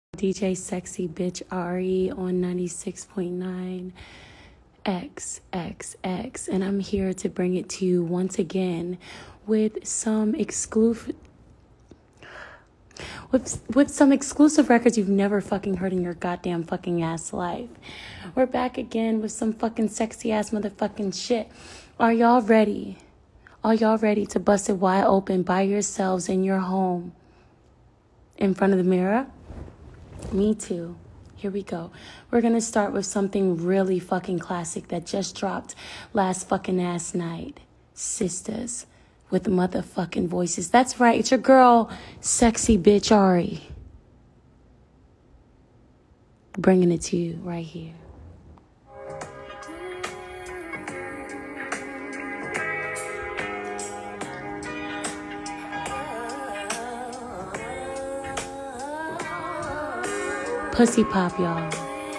DJ Sexy Bitch Ari on 96.9 XXX, and I'm here to bring it to you once again with some exclusive records you've never fucking heard in your goddamn fucking ass life. We're back again with some fucking sexy ass motherfucking shit. Are y'all ready? Are y'all ready to bust it wide open by yourselves in your home in front of the mirror? Me too. Here we go. We're gonna start with something really fucking classic that just dropped last fucking ass night. Sisters with motherfucking voices. That's right, it's your girl, Sexy Bitch Ari. Bringing it to you right here. Pussy pop, y'all.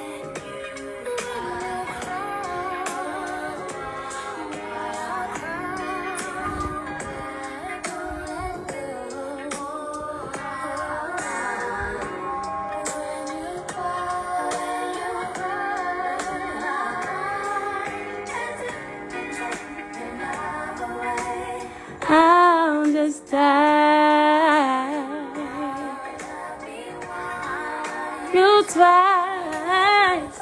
I'll just die. You twice.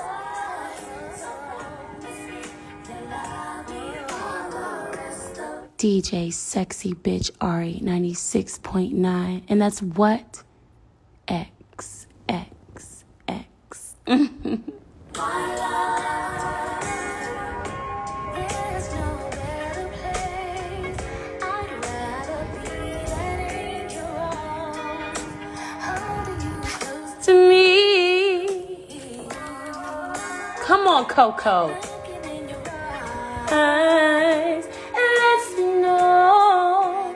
DJ Sexy Bitch Ari 96.9, and that's what XXX. To me, come on, Coco. Eyes, and let's know.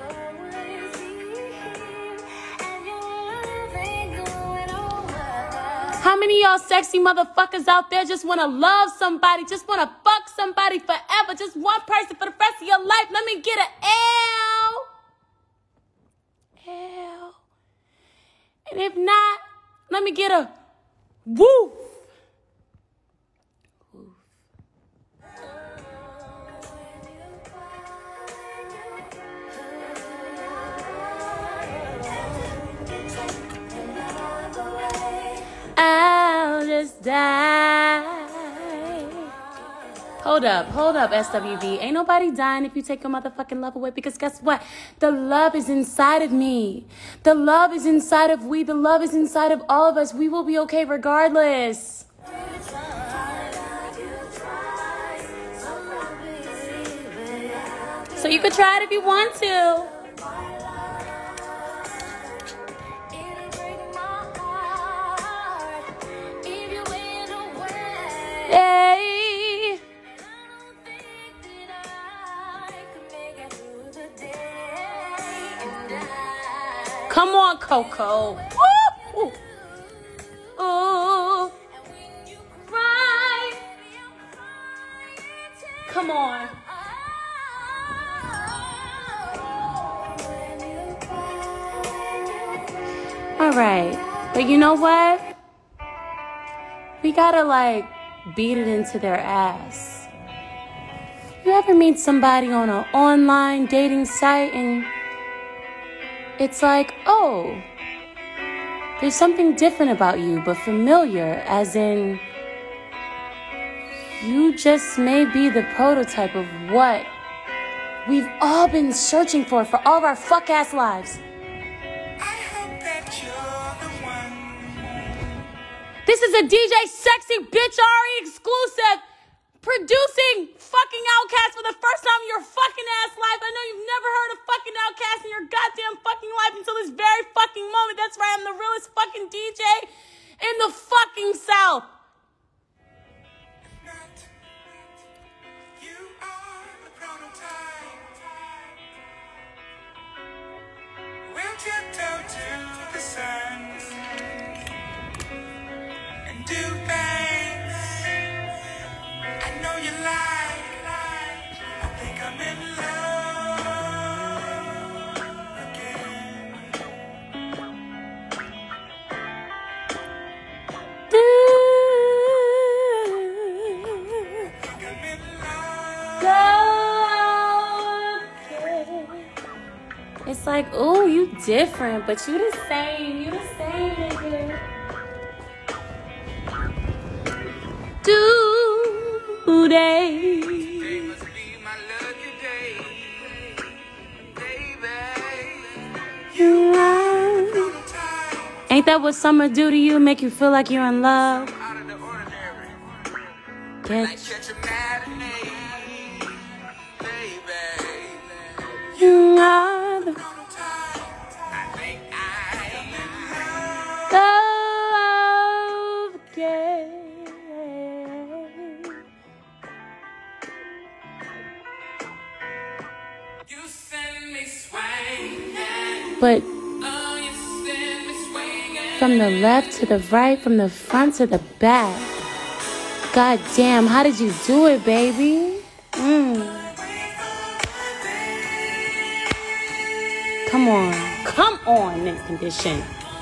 How many of y'all sexy motherfuckers out there just want to love somebody, just want to fuck somebody forever, just one person for the rest of your life? Let me get an L. L. And if not, let me get a woof. I'll just die. Hold up, SWV. Ain't nobody dying if you take your motherfucking love away, because guess what? The love is inside of me. The love is inside of we. The love is inside of all of us. We will be okay regardless. So you could try it if you want to. Hey. Come on, Coco. Woo! Ooh. Right. Come on. All right. But you know what? We gotta, beat it into their ass. You ever meet somebody on an online dating site and it's like, oh, there's something different about you, but familiar, as in you just may be the prototype of what we've all been searching for all of our fuck-ass lives. This is a DJ Sexy Bitch Ari exclusive, producing fucking Outkast for the first time in your fucking ass life. I know you've never heard of fucking Outkast in your goddamn fucking life until this very fucking moment. That's right, I'm the realest fucking DJ in the fucking South. You are the prototype. We'll tiptoe to the sun and do things I know you like. I think I'm in love again. like, oh, you different, but you the same. You the same, nigga. Today must be my lucky day, baby. Ain't that what summer do to you? Make you feel like you're in love? You are the but from the left to the right, from the front to the back. God damn, how did you do it, baby? Come on, Mint Condition.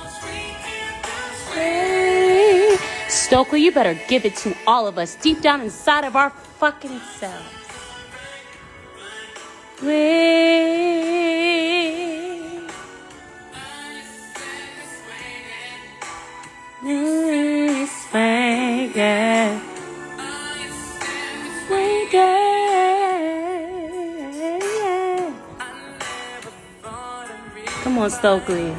Hey. Stokely, you better give it to all of us deep down inside of our fucking selves. Come on, Stokely.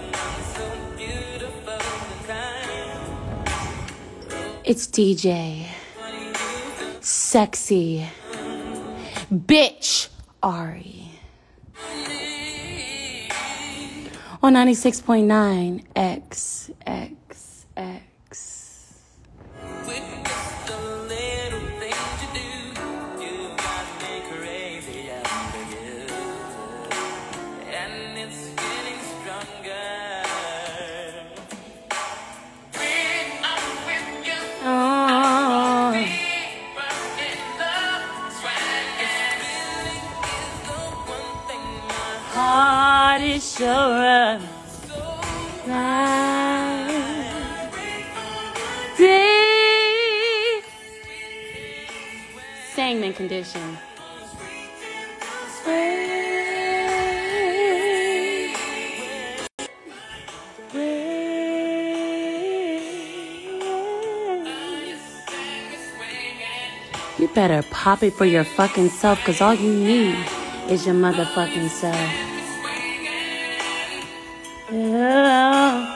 It's DJ Sexy Bitch Ari on 96.9 XXX. Heart is sure Sang Mint Condition. You better pop it for your fucking self, because all you need is your motherfucking self. Yeah.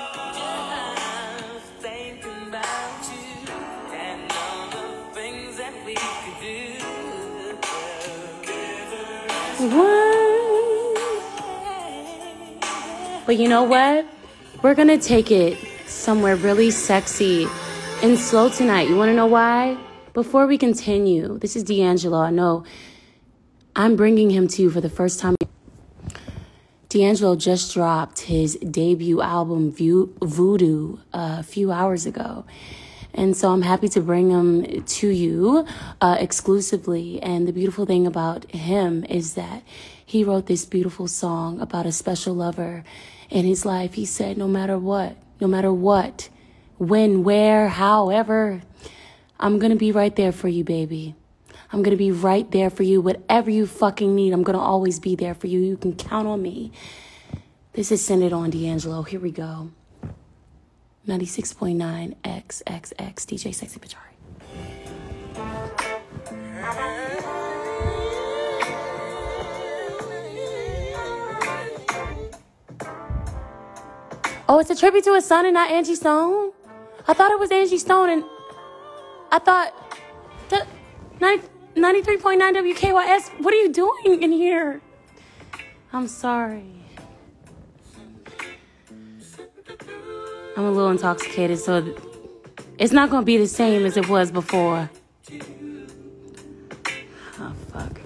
But you know what? We're gonna take it somewhere really sexy and slow tonight. You wanna know why? Before we continue, this is D'Angelo. I know I'm bringing him to you for the first time. D'Angelo just dropped his debut album, Voodoo, a few hours ago. And so I'm happy to bring him to you exclusively. And the beautiful thing about him is that he wrote this beautiful song about a special lover in his life. He said, no matter what, when, where, however, I'm going to be right there for you, baby. I'm going to be right there for you. Whatever you fucking need, I'm going to always be there for you. You can count on me. This is Send It On, D'Angelo. Here we go. 96.9 XXX, DJ Sexy Bitch Ari. Oh, it's a tribute to his son and not Angie Stone? I thought it was Angie Stone, and I thought 93.9 WKYS. What are you doing in here? I'm sorry. I'm a little intoxicated, so it's not going to be the same as it was before. Oh, fuck.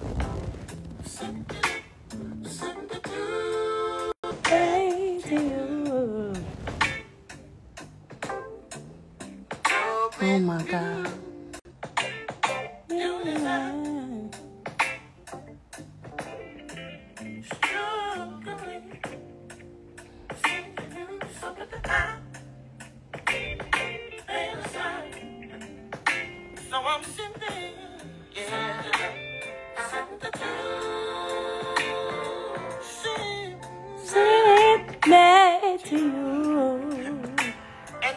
Oh, my God.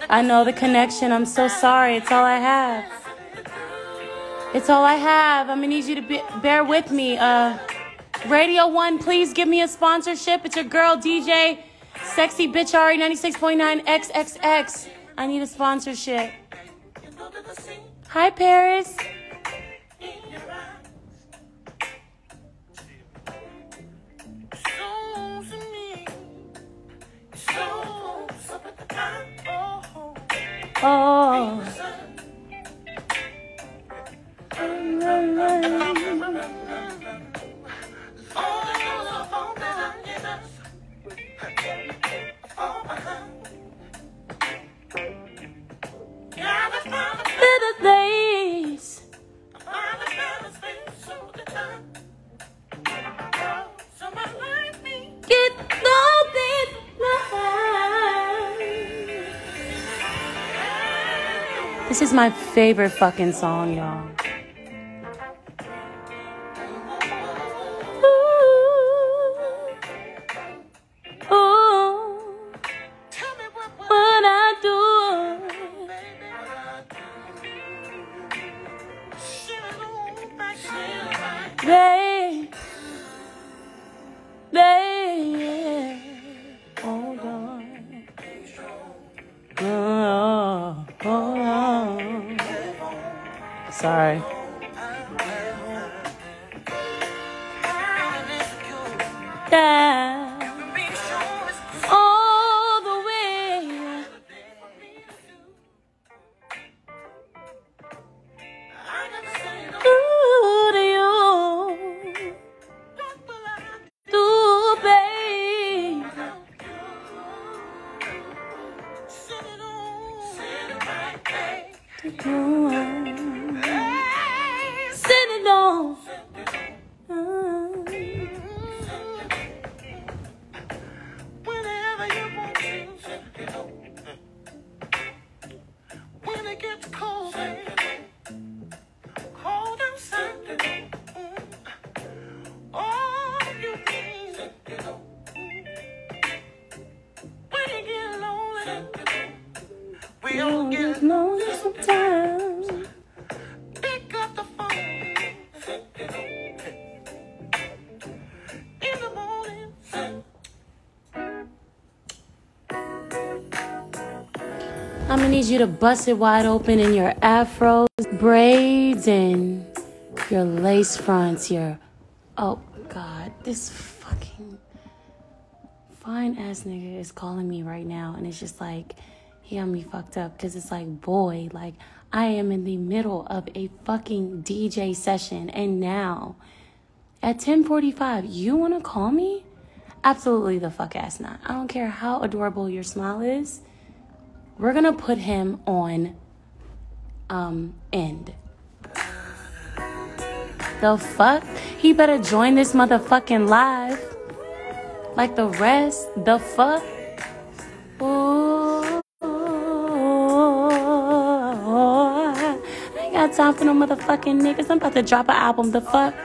I know the connection. I'm so sorry. It's all I have. It's all I have. I'm going to need you to bear with me. Radio 1, please give me a sponsorship. It's your girl, DJ Sexy Bitch Ari 96.9 XXX. I need a sponsorship. Hi, Paris. Oh. This is my favorite fucking song, y'all. Ooh, ooh, what I do, babe, babe, hold on. Sorry. Yeah. All the way. Ooh, to you. Do, babe. Sitting on. Whenever you want to. When it gets cold, cold outside. All you need. When you get lonely, we all get lonely sometimes. Pick up the phone in the morning. I'm gonna need you to bust it wide open in your afros, braids, and your lace fronts, your... Oh, God, this fucking fine-ass nigga is calling me right now, and it's just like, he got me fucked up, because it's like, boy, like, I am in the middle of a fucking DJ session, and now, at 10:45, you want to call me? Absolutely the fuck ass not. I don't care how adorable your smile is. We're gonna put him on, end. The fuck? He better join this motherfucking live. Like the rest. The fuck? Ooh. I ain't got time for no motherfucking niggas. I'm about to drop an album. The fuck?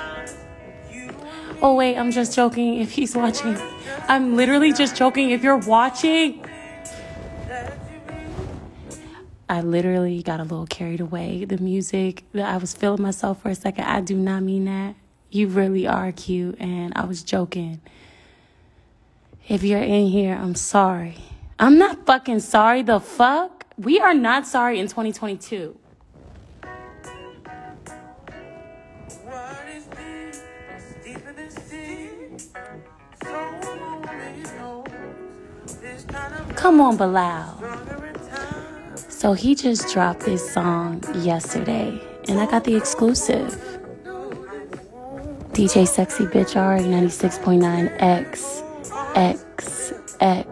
Oh, wait, I'm just joking if he's watching. I'm literally just joking if you're watching. I literally got a little carried away. The music, I was feeling myself for a second. I do not mean that. You really are cute, and I was joking. If you're in here, I'm sorry. I'm not fucking sorry. The fuck? We are not sorry in 2022. Come on, Bilal. So he just dropped this song yesterday, and I got the exclusive. DJ Sexy Bitch Ari 96.9 XXX.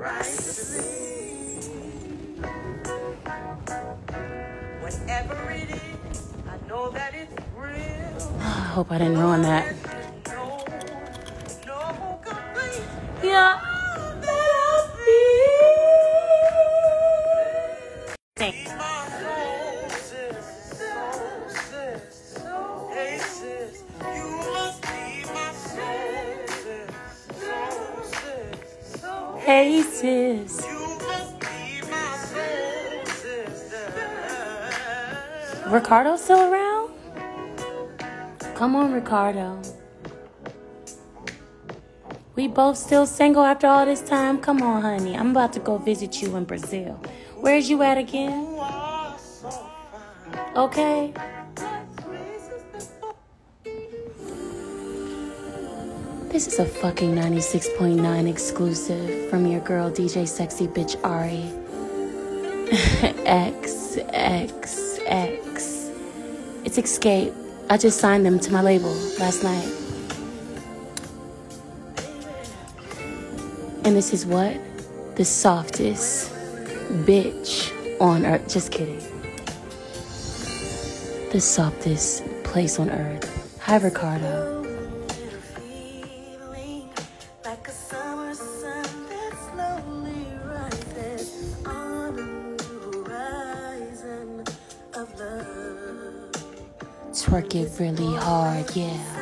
Whatever it is, I know that it's real. I hope I didn't ruin that. Yeah. Hey sis, Ricardo still around? Come on, Ricardo. We both still single after all this time? Come on, honey. I'm about to go visit you in Brazil. Where's you at again? Okay. This is a fucking 96.9 exclusive from your girl, DJ Sexy Bitch Ari. XXX. It's Escape. I just signed them to my label last night. And this is what? The softest bitch on earth. Just kidding. The softest place on earth. Hi, Ricardo. Twerk it really hard, yeah.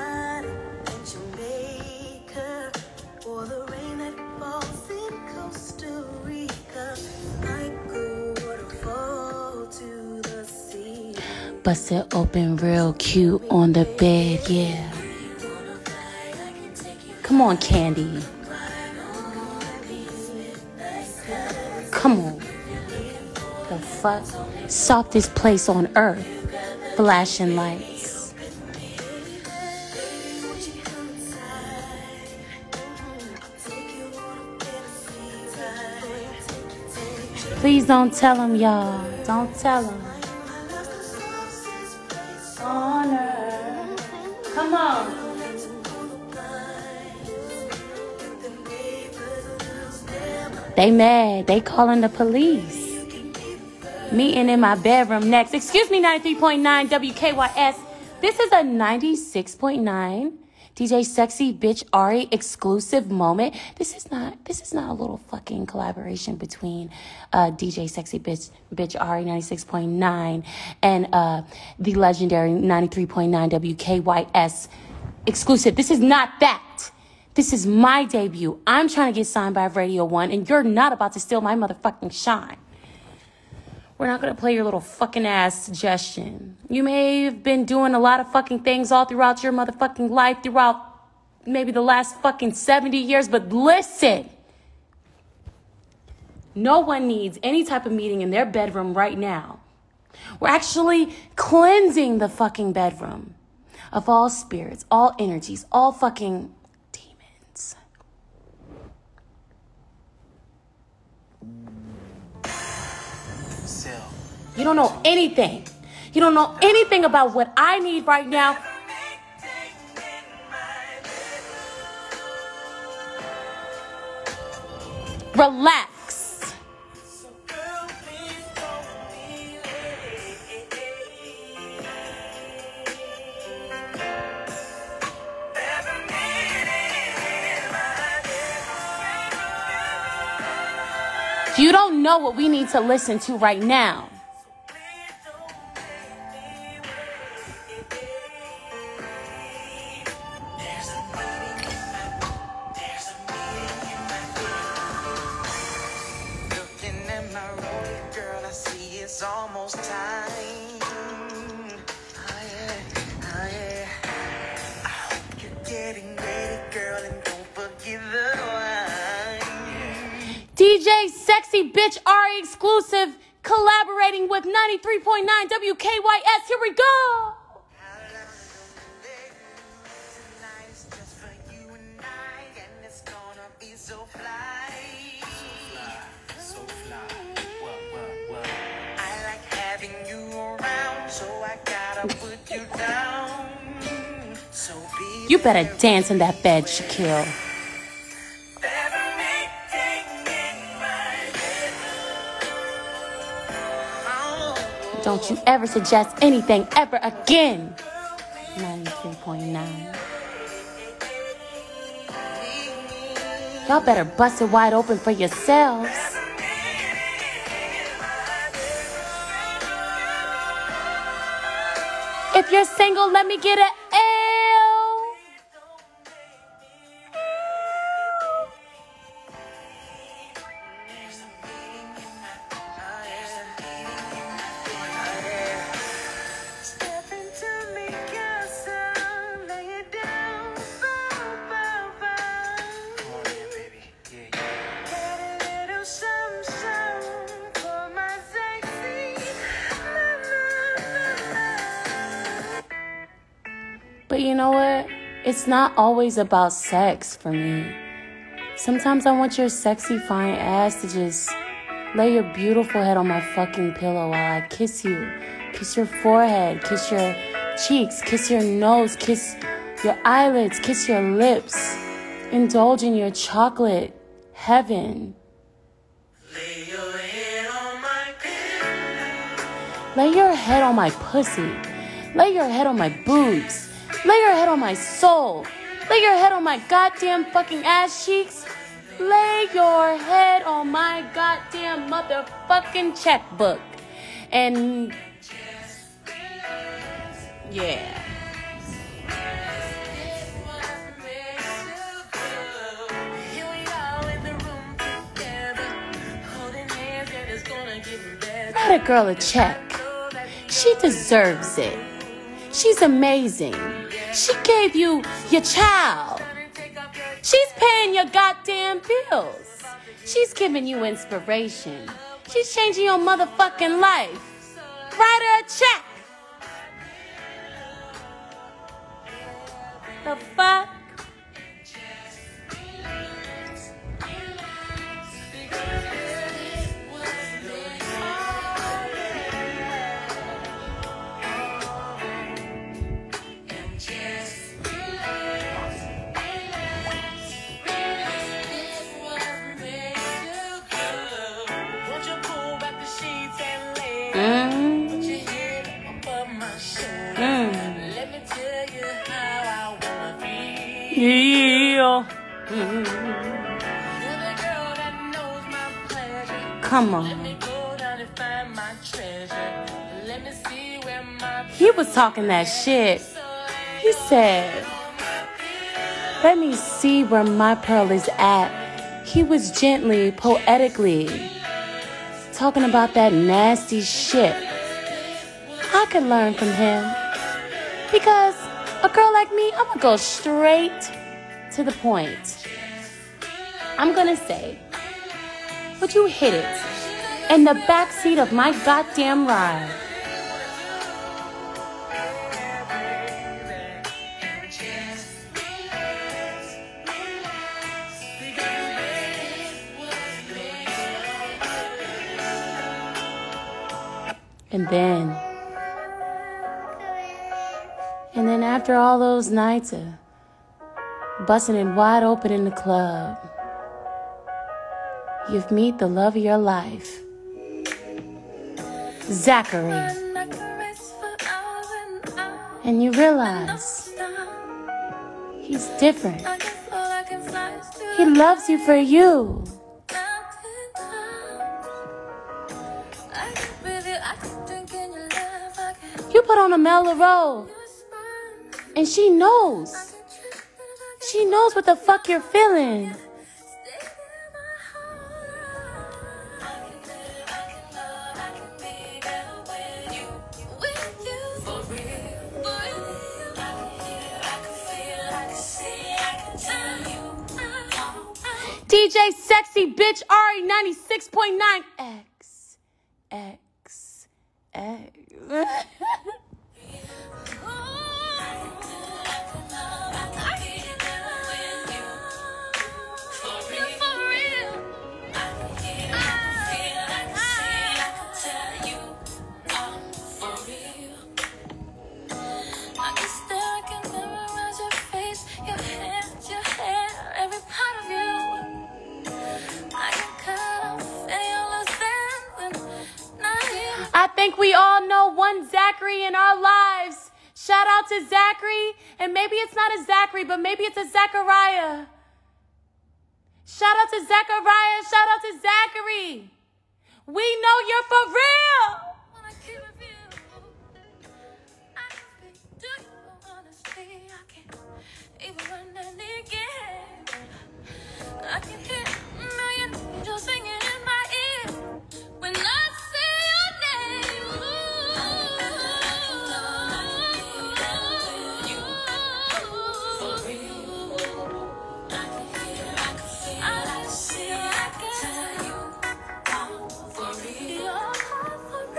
Bust it open real cute on the bed, yeah. Come on, Candy. Come on. The fuck? Softest place on earth. Flashing lights. Please don't tell him, y'all. Don't tell him. On earth. Come on. They mad. They calling the police. Meeting in my bedroom next. Excuse me, 93.9 WKYS. This is a 96.9 DJ Sexy Bitch Ari exclusive moment. This is not a little fucking collaboration between DJ Sexy Bitch Ari 96.9 and the legendary 93.9 WKYS exclusive. This is not that. This is my debut. I'm trying to get signed by Radio 1, and you're not about to steal my motherfucking shine. We're not going to play your little fucking ass suggestion. You may have been doing a lot of fucking things all throughout your motherfucking life, throughout maybe the last fucking 70 years, but listen. No one needs any type of meeting in their bedroom right now. We're actually cleansing the fucking bedroom of all spirits, all energies, all fucking demons. You don't know anything. You don't know anything about what I need right now. Relax. You don't know what we need to listen to right now. DJ Sexy Bitch Ari exclusive collaborating with 93.9 WKYS. Here we go. I like having you around, so I gotta put you down. You better dance in that bed, Shaquille. Don't you ever suggest anything ever again. 93.9. Y'all better bust it wide open for yourselves. If you're single, let me get a L. But you know what? It's not always about sex for me. Sometimes I want your sexy, fine ass to just lay your beautiful head on my fucking pillow while I kiss you. Kiss your forehead, kiss your cheeks, kiss your nose, kiss your eyelids, kiss your lips. Indulge in your chocolate heaven. Lay your head on my pillow. Lay your head on my pussy. Lay your head on my boobs. Lay your head on my soul. Lay your head on my goddamn fucking ass cheeks. Lay your head on my goddamn motherfucking checkbook. And yeah. Write a girl a check. She deserves it. She's amazing. She gave you your child. She's paying your goddamn bills. She's giving you inspiration. She's changing your motherfucking life. Write her a check. The fuck? Yeah. Come on. He was talking that shit. He said, let me see where my pearl is at. He was gently, poetically talking about that nasty shit. I could learn from him. Because a girl like me, I'm gonna go straight to the point. I'm gonna say, would you hit it in the backseat of my goddamn ride? And then after all those nights of busting it wide open in the club, you meet the love of your life, Zachary. And you realize he's different. He loves you for you. You put on a Melrose, and she knows. She knows what the fuck you're feeling. DJ Sexy Bitch Ari 96.9 X. I think we all know one Zachary in our lives. Shout out to Zachary. And maybe it's not a Zachary, but maybe it's a Zachariah. Shout out to Zachariah. Shout out to Zachary. We know you're for real. I can hear a million angels singing in my ear when I say your name. I can tell you for real.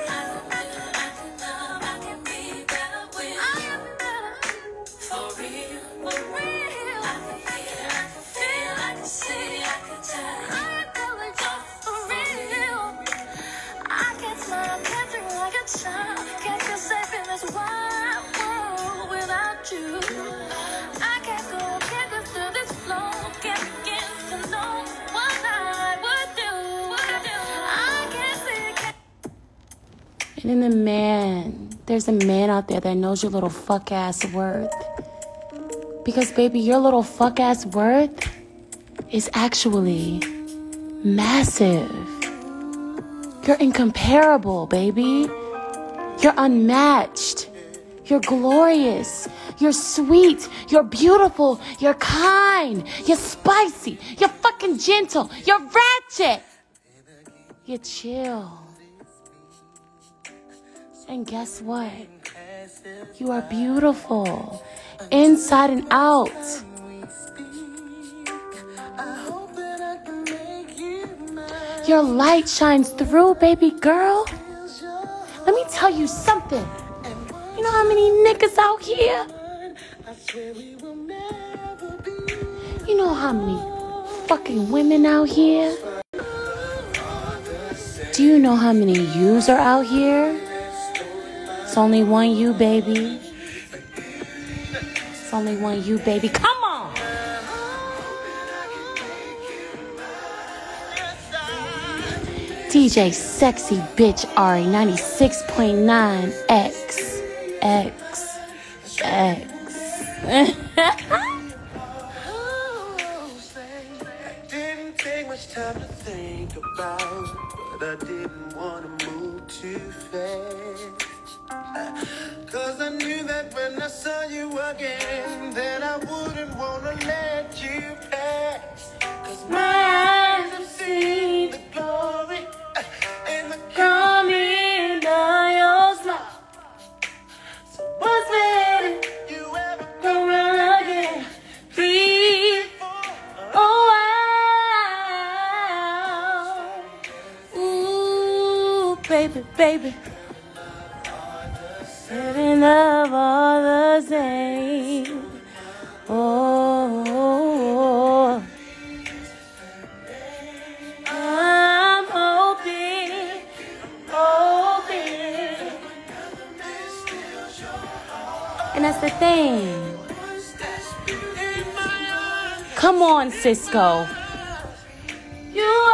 child. Can't feel safe in this wide world without you. I can't go through this flow. Can't begin to know what I would do. I can't see. And then there's a man out there that knows your little fuck ass worth. Because baby, your little fuck ass worth is actually massive. You're incomparable, baby. You're unmatched. You're glorious. You're sweet. You're beautiful. You're kind. You're spicy. You're fucking gentle. You're ratchet. You're chill. And guess what? You are beautiful. Inside and out. Your light shines through, baby girl. Let me tell you something. You know how many niggas out here? You know how many fucking women out here? Do you know how many yous are out here? It's only one you, baby. It's only one you, baby. Come on! DJ Sexy Bitch Ari 96.9 X. Didn't take much time to think about, but I didn't want to move too fast. 'Cause I knew that when I saw you again, then I wouldn't want to let you pass. 'Cause my eyes have seen the glory and the coming of your smile. So what's better? You ever go round again? 3, 4, oh wow. Ooh, baby, baby. Living love all the same. Oh, I'm hoping. And that's the thing. Come on, Cisco. You are.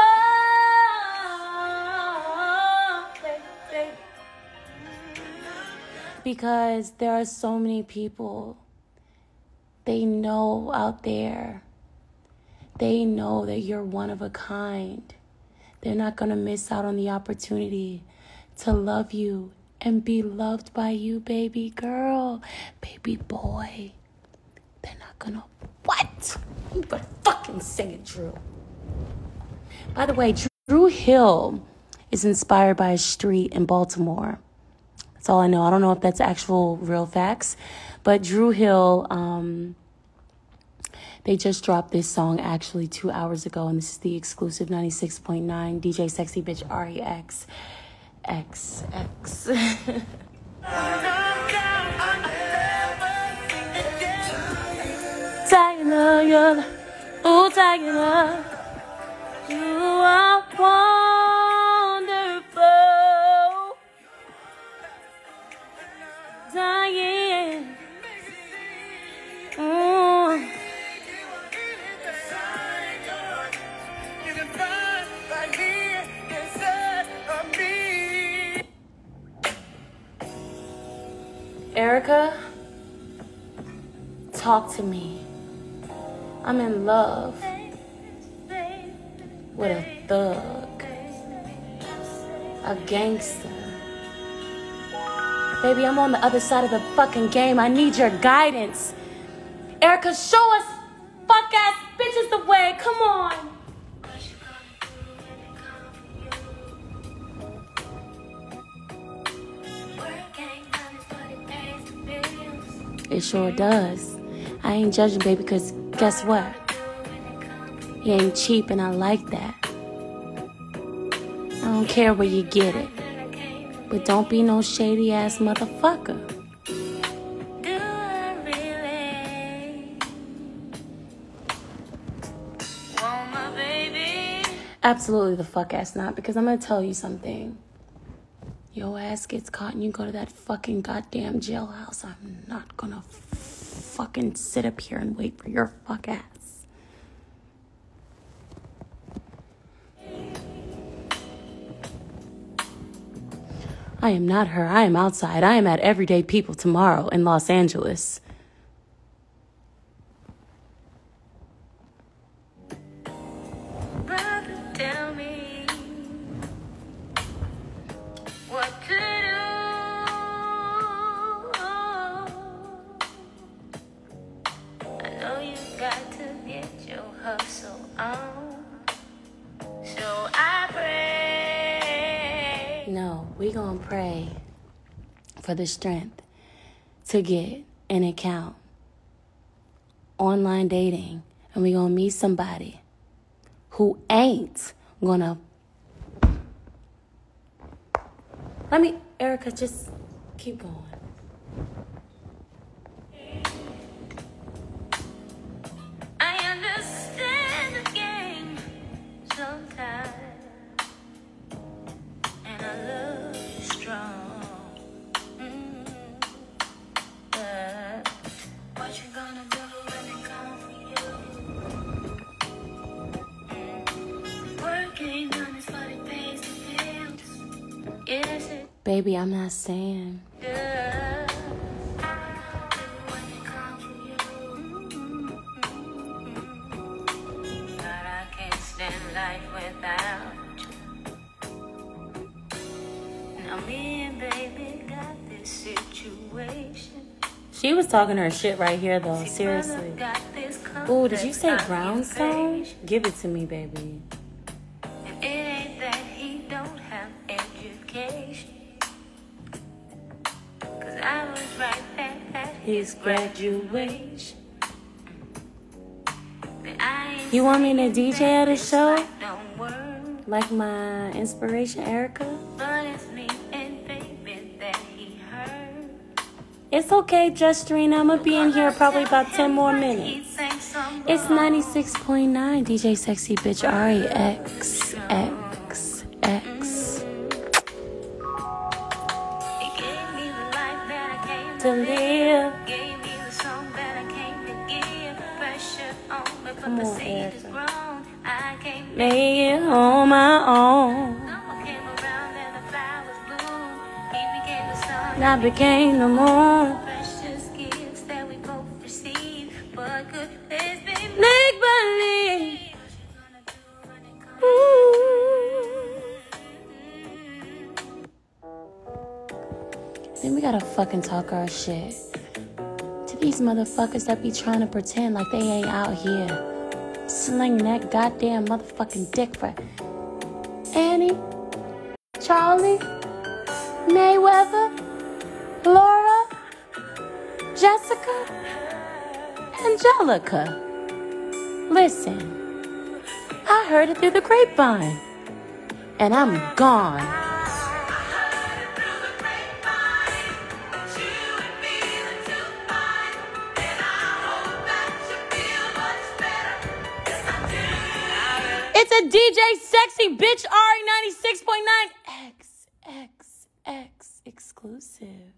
Because there are so many people, they know out there, they know that you're one of a kind. They're not going to miss out on the opportunity to love you and be loved by you, baby girl, baby boy. They're not going to, what? You better fucking sing it, Drew. By the way, Drew Hill is inspired by a street in Baltimore. That's all I know. I don't know if that's actual real facts, but Drew Hill, they just dropped this song actually 2 hours ago, and this is the exclusive 96.9 DJ Sexy Bitch REX XX. Tyler, you're, oh Tyler, you are wonderful. Dying. Erica, talk to me. I'm in love with a thug, a gangster. Baby, I'm on the other side of the fucking game. I need your guidance. Erica, show us fuck-ass bitches the way. Come on. It sure does. I ain't judging, baby, because guess what? You ain't cheap, and I like that. I don't care where you get it. But don't be no shady-ass motherfucker. Do I really want my baby? Absolutely the fuck-ass not, because I'm going to tell you something. your ass gets caught and you go to that fucking goddamn jailhouse, I'm not gonna fucking sit up here and wait for your fuck ass. I am not her. I am outside. I am at Everyday People tomorrow in Los Angeles. Tell me what to do. I know you got to get your hustle on, so I pray. No, we gonna pray for the strength to get an account, online dating, and we gonna meet somebody who ain't gonna... Erica, just keep going. I understand the game sometimes, and I love you strong. But what you gonna do when they come for you? Work ain't done is what it pays the bills. Yes, it Baby, I'm not saying. does. When they come for you. But I can't stand life without you. Now me and baby got this situation. She was talking her shit right here, though. See, Seriously. brother got this Ooh, did you say complex brownstone? occupation. Give it to me, baby. And it ain't that he don't have education. 'Cause I was right there at his graduation. But I ain't You want me to saying DJ that at a this show? life don't work. Like my inspiration, Erica? But it's me and baby that he heard. It's okay, Justine. I'm gonna be in here probably about 10 more minutes. It's 96.9 DJ Sexy Bitch REXXX. To live. Come on, Erica. Make it on my own. I became the moon. Make believe. Ooh. Then we gotta fucking talk our shit to these motherfuckers that be trying to pretend like they ain't out here slinging that goddamn motherfucking dick for Annie, Charlie, Mayweather, Laura, Jessica, Angelica. Listen, I heard it through the grapevine, and I'm gone. It's a DJ Sexy Bitch RE 96.9 XXX exclusive.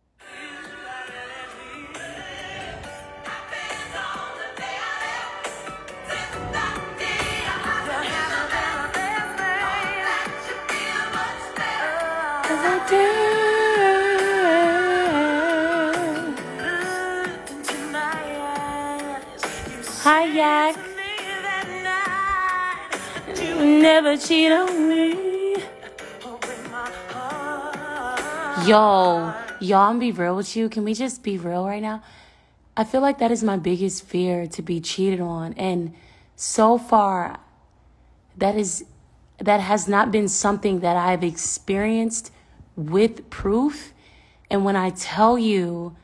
Hi, Yak. Never cheat on me. Y'all, I'm gonna be real with you. Can we just be real right now? I feel like that is my biggest fear, to be cheated on. And so far, that has not been something that I've experienced with proof. And when I tell you,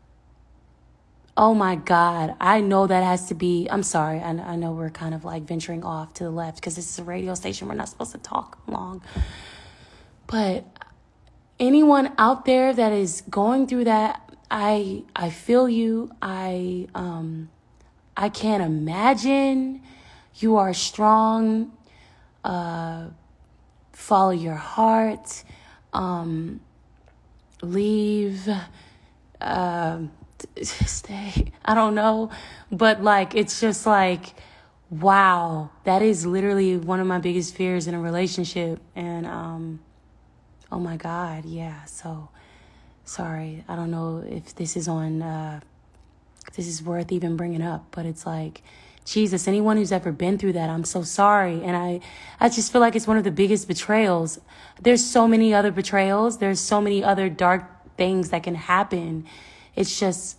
oh my God, I know that has to be, I'm sorry, I know we're kind of like venturing off to the left because this is a radio station. We're not supposed to talk long. But anyone out there that is going through that, I feel you. I can't imagine. You are strong. Follow your heart. leave, stay. I don't know. But like, it's just like, wow, that is literally one of my biggest fears in a relationship. And, oh my God. Yeah. So sorry. I don't know if this is this is worth even bringing up, but it's like, Jesus, anyone who's ever been through that, I'm so sorry. And I just feel like it's one of the biggest betrayals. There's so many other betrayals. There's so many other dark things that can happen. It's just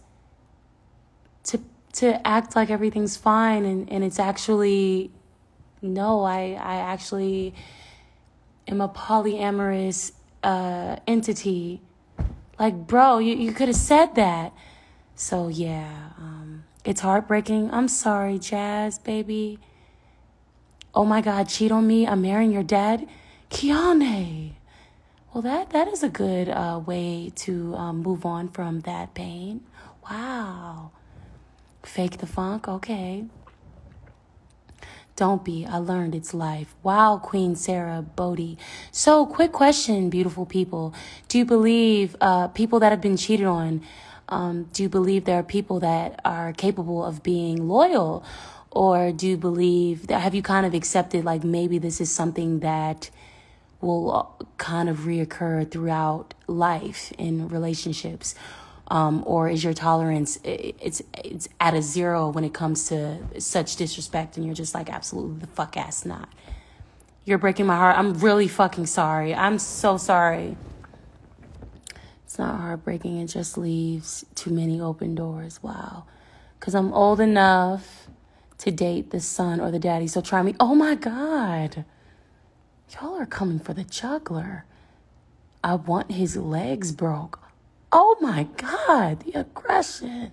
to act like everything's fine. And it's actually, no, I actually am a polyamorous entity. Like, bro, you could have said that. So yeah, it's heartbreaking. I'm sorry, Jazz, baby. Oh my God, cheat on me. I'm marrying your dad. Kiane. Well, that is a good way to move on from that pain. Wow. Fake the funk. Okay. Don't be. I learned it's life. Wow, Queen Sarah Bodie. So, quick question, beautiful people. Do you believe people that have been cheated on, do you believe there are people that are capable of being loyal? Or do you believe that, have you kind of accepted like maybe this is something that will kind of reoccur throughout life in relationships? Or is your tolerance, it's at a zero when it comes to such disrespect and you're just like, absolutely the fuck ass not. You're breaking my heart. I'm really fucking sorry. I'm so sorry. It's not heartbreaking. It just leaves too many open doors. Wow. Because I'm old enough to date the son or the daddy. So try me. Oh my God. Y'all are coming for the juggler. I want his legs broke. Oh my God, the aggression.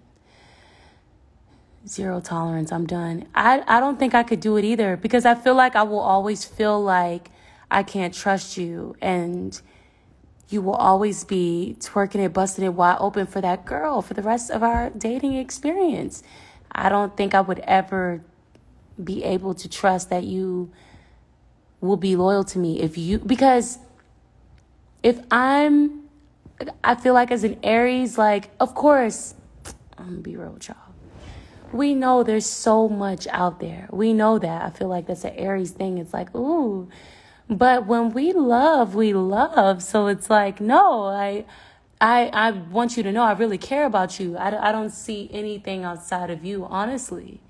Zero tolerance. I'm done. I don't think I could do it either because I feel like I will always feel like I can't trust you and you will always be twerking it, busting it wide open for that girl for the rest of our dating experience. I don't think I would ever be able to trust that you will be loyal to me because I feel like as an Aries, like, of course, I'm going to be real with y'all. We know there's so much out there. We know that. I feel like that's an Aries thing. It's like, ooh. But when we love, we love. So it's like, no, I want you to know I really care about you. I don't see anything outside of you, honestly.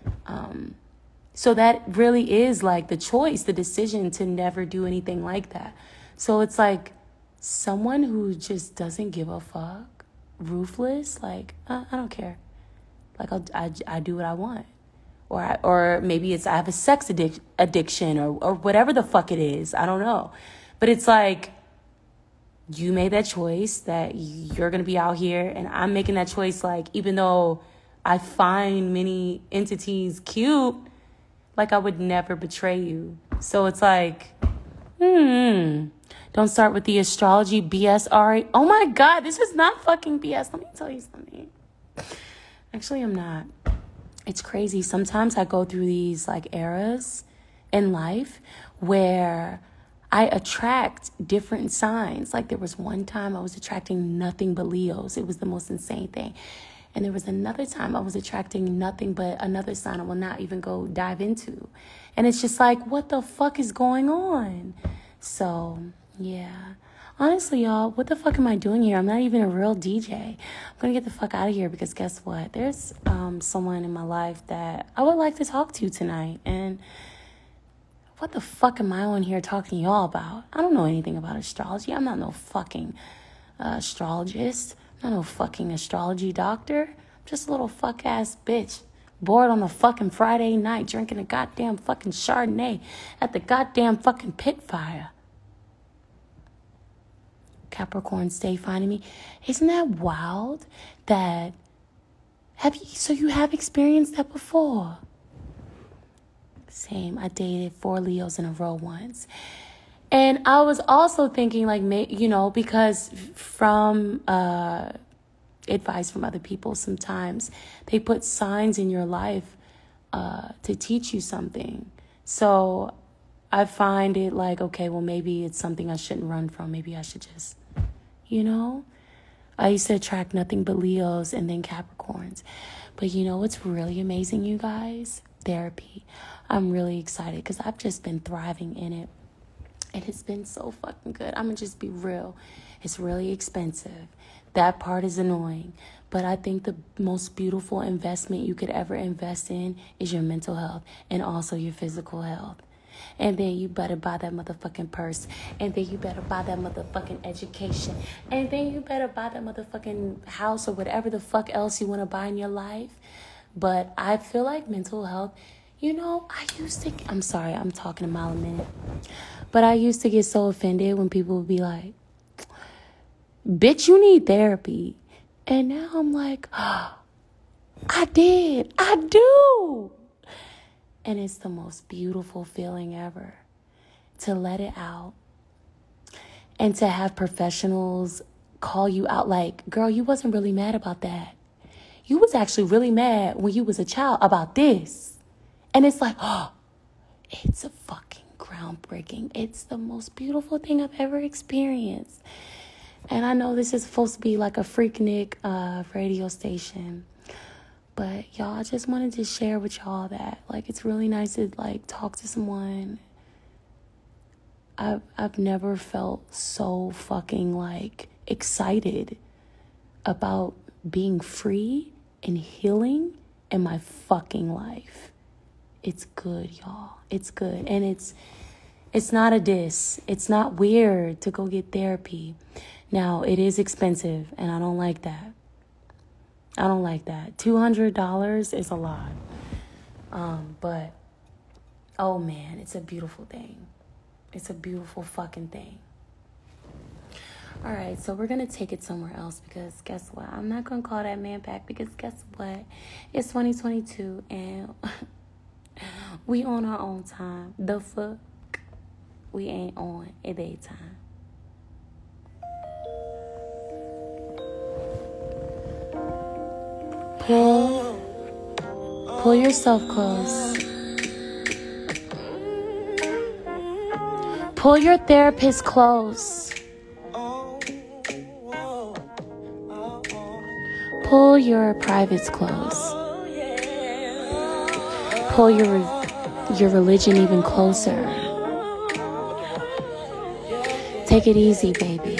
So that really is like the choice, the decision to never do anything like that. So it's like, someone who just doesn't give a fuck, ruthless, like, I don't care. Like, I do what I want. Or maybe it's I have a sex addiction or whatever the fuck it is. I don't know. But it's like, you made that choice that you're going to be out here. And I'm making that choice, like, even though I find many entities cute, like, I would never betray you. So it's like, Don't start with the astrology BS, Ari. Oh my God, this is not fucking BS. Let me tell you something. Actually, I'm not. It's crazy. Sometimes I go through these like eras in life where I attract different signs. Like there was one time I was attracting nothing but Leos. It was the most insane thing. And there was another time I was attracting nothing but another sign I will not even go dive into. And it's just like, what the fuck is going on? So, yeah. Honestly, y'all, what the fuck am I doing here? I'm not even a real DJ. I'm going to get the fuck out of here because guess what? There's someone in my life that I would like to talk to tonight. And what the fuck am I on here talking to y'all about? I don't know anything about astrology. I'm not no fucking astrologist. I'm not no fucking astrology doctor. I'm just a little fuck-ass bitch. Bored on a fucking Friday night drinking a goddamn fucking Chardonnay at the goddamn fucking pit fire. Capricorn, stay finding me. Isn't that wild that you have experienced that before? Same. I dated 4 Leos in a row once. And I was also thinking like, because from advice from other people, sometimes they put signs in your life to teach you something. So I find it like, okay, well, maybe it's something I shouldn't run from. Maybe I should just, you know? I used to attract nothing but Leos and then Capricorns. But you know what's really amazing, you guys? Therapy. I'm really excited because I've just been thriving in it. And it's been so fucking good. I'm going to just be real. It's really expensive. That part is annoying. But I think the most beautiful investment you could ever invest in is your mental health and also your physical health. And then you better buy that motherfucking purse. And then you better buy that motherfucking education. And then you better buy that motherfucking house or whatever the fuck else you want to buy in your life. But I feel like mental health, you know, I'm sorry, I'm talking a mile a minute. But I used to get so offended when people would be like, bitch, you need therapy. And now I'm like, oh, I do. And it's the most beautiful feeling ever to let it out and to have professionals call you out like, girl, you wasn't really mad about that. You was actually really mad when you was a child about this. And it's like, oh, it's a fucking groundbreaking. It's the most beautiful thing I've ever experienced. And I know this is supposed to be like a Freaknik radio station. But y'all, I just wanted to share with y'all that, like, it's really nice to, like, talk to someone. I've never felt so fucking, like, excited about being free and healing in my fucking life. It's good, y'all. It's good. And it's not a diss. It's not weird to go get therapy. Now, it is expensive, and I don't like that. I don't like that. $200 is a lot. But, oh man, it's a beautiful thing. It's a beautiful fucking thing. All right, so we're going to take it somewhere else because guess what? I'm not going to call that man back because guess what? It's 2022 and we on our own time. The fuck? We ain't on at their time. Pull yourself close. Pull your therapist close. Pull your privates close. Pull your religion even closer. Take it easy, baby.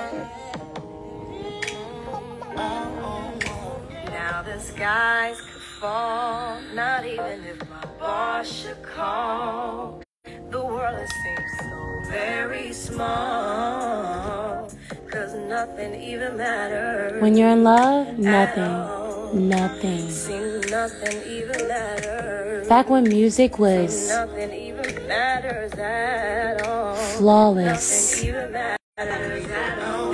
Skies could fall, not even if my boss should call. The world seems so very small, 'cause nothing even matters. When you're in love, nothing. Seems nothing even matters. Back when music was nothing even matters at all. Flawless. Nothing even matters at all.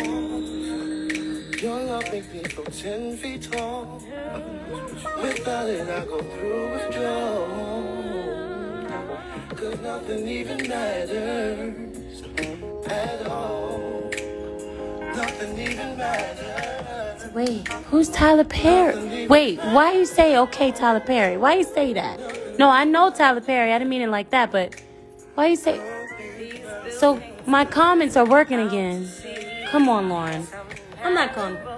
Your love makes me feel 10 feet tall. Without it, I go through withdrawal. 'Cause nothing even matters at all. Nothing even matters. Wait, who's Tyler Perry? Wait, why you say okay, Tyler Perry? Why you say that? No, I know Tyler Perry. I didn't mean it like that, but why you say... So, my comments are working again. Come on, Lauren. I'm not going to...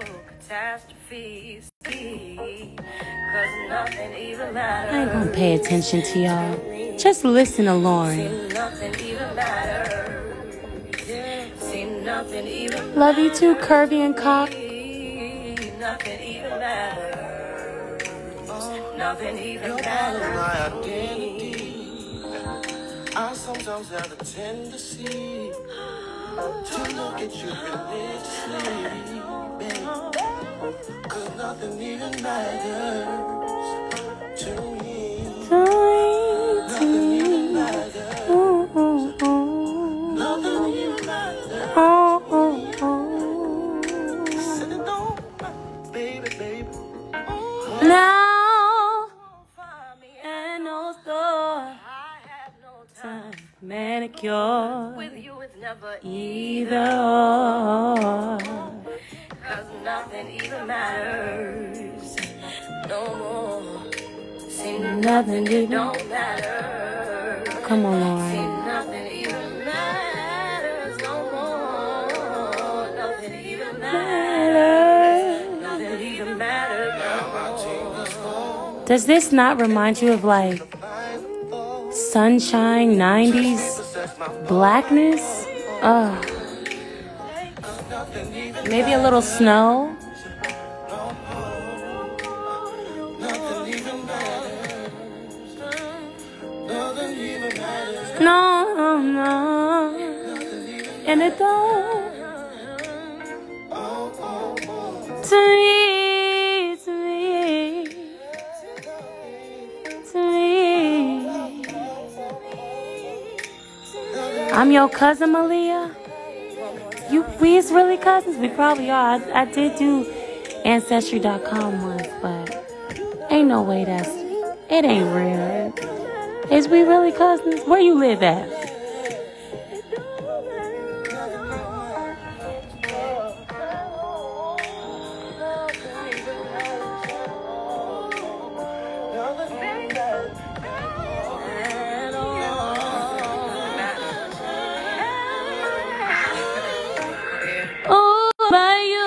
I ain't going to pay attention to y'all. Just listen to Lauren. Love you too, Curvy and Cock. Nothing even matters. Nothing even matters. My identity. I sometimes have a tendency to look at you religiously, baby. 'Cause nothing even matters to me. Nothing even matters. Nothing even matters. Now, and no store, manicure, with you it's never either or. 'Cause nothing even matters no more. See, Nothing even don't matter. Come on, Lauren. Does this not remind you of like sunshine, 90s blackness? Maybe a little snow. No, and it don't. To me, I'm your cousin, Malia. We is really cousins. We probably are. I did do Ancestry.com once, but ain't no way it ain't real. Is we really cousins? Where you live at? Oh, by you.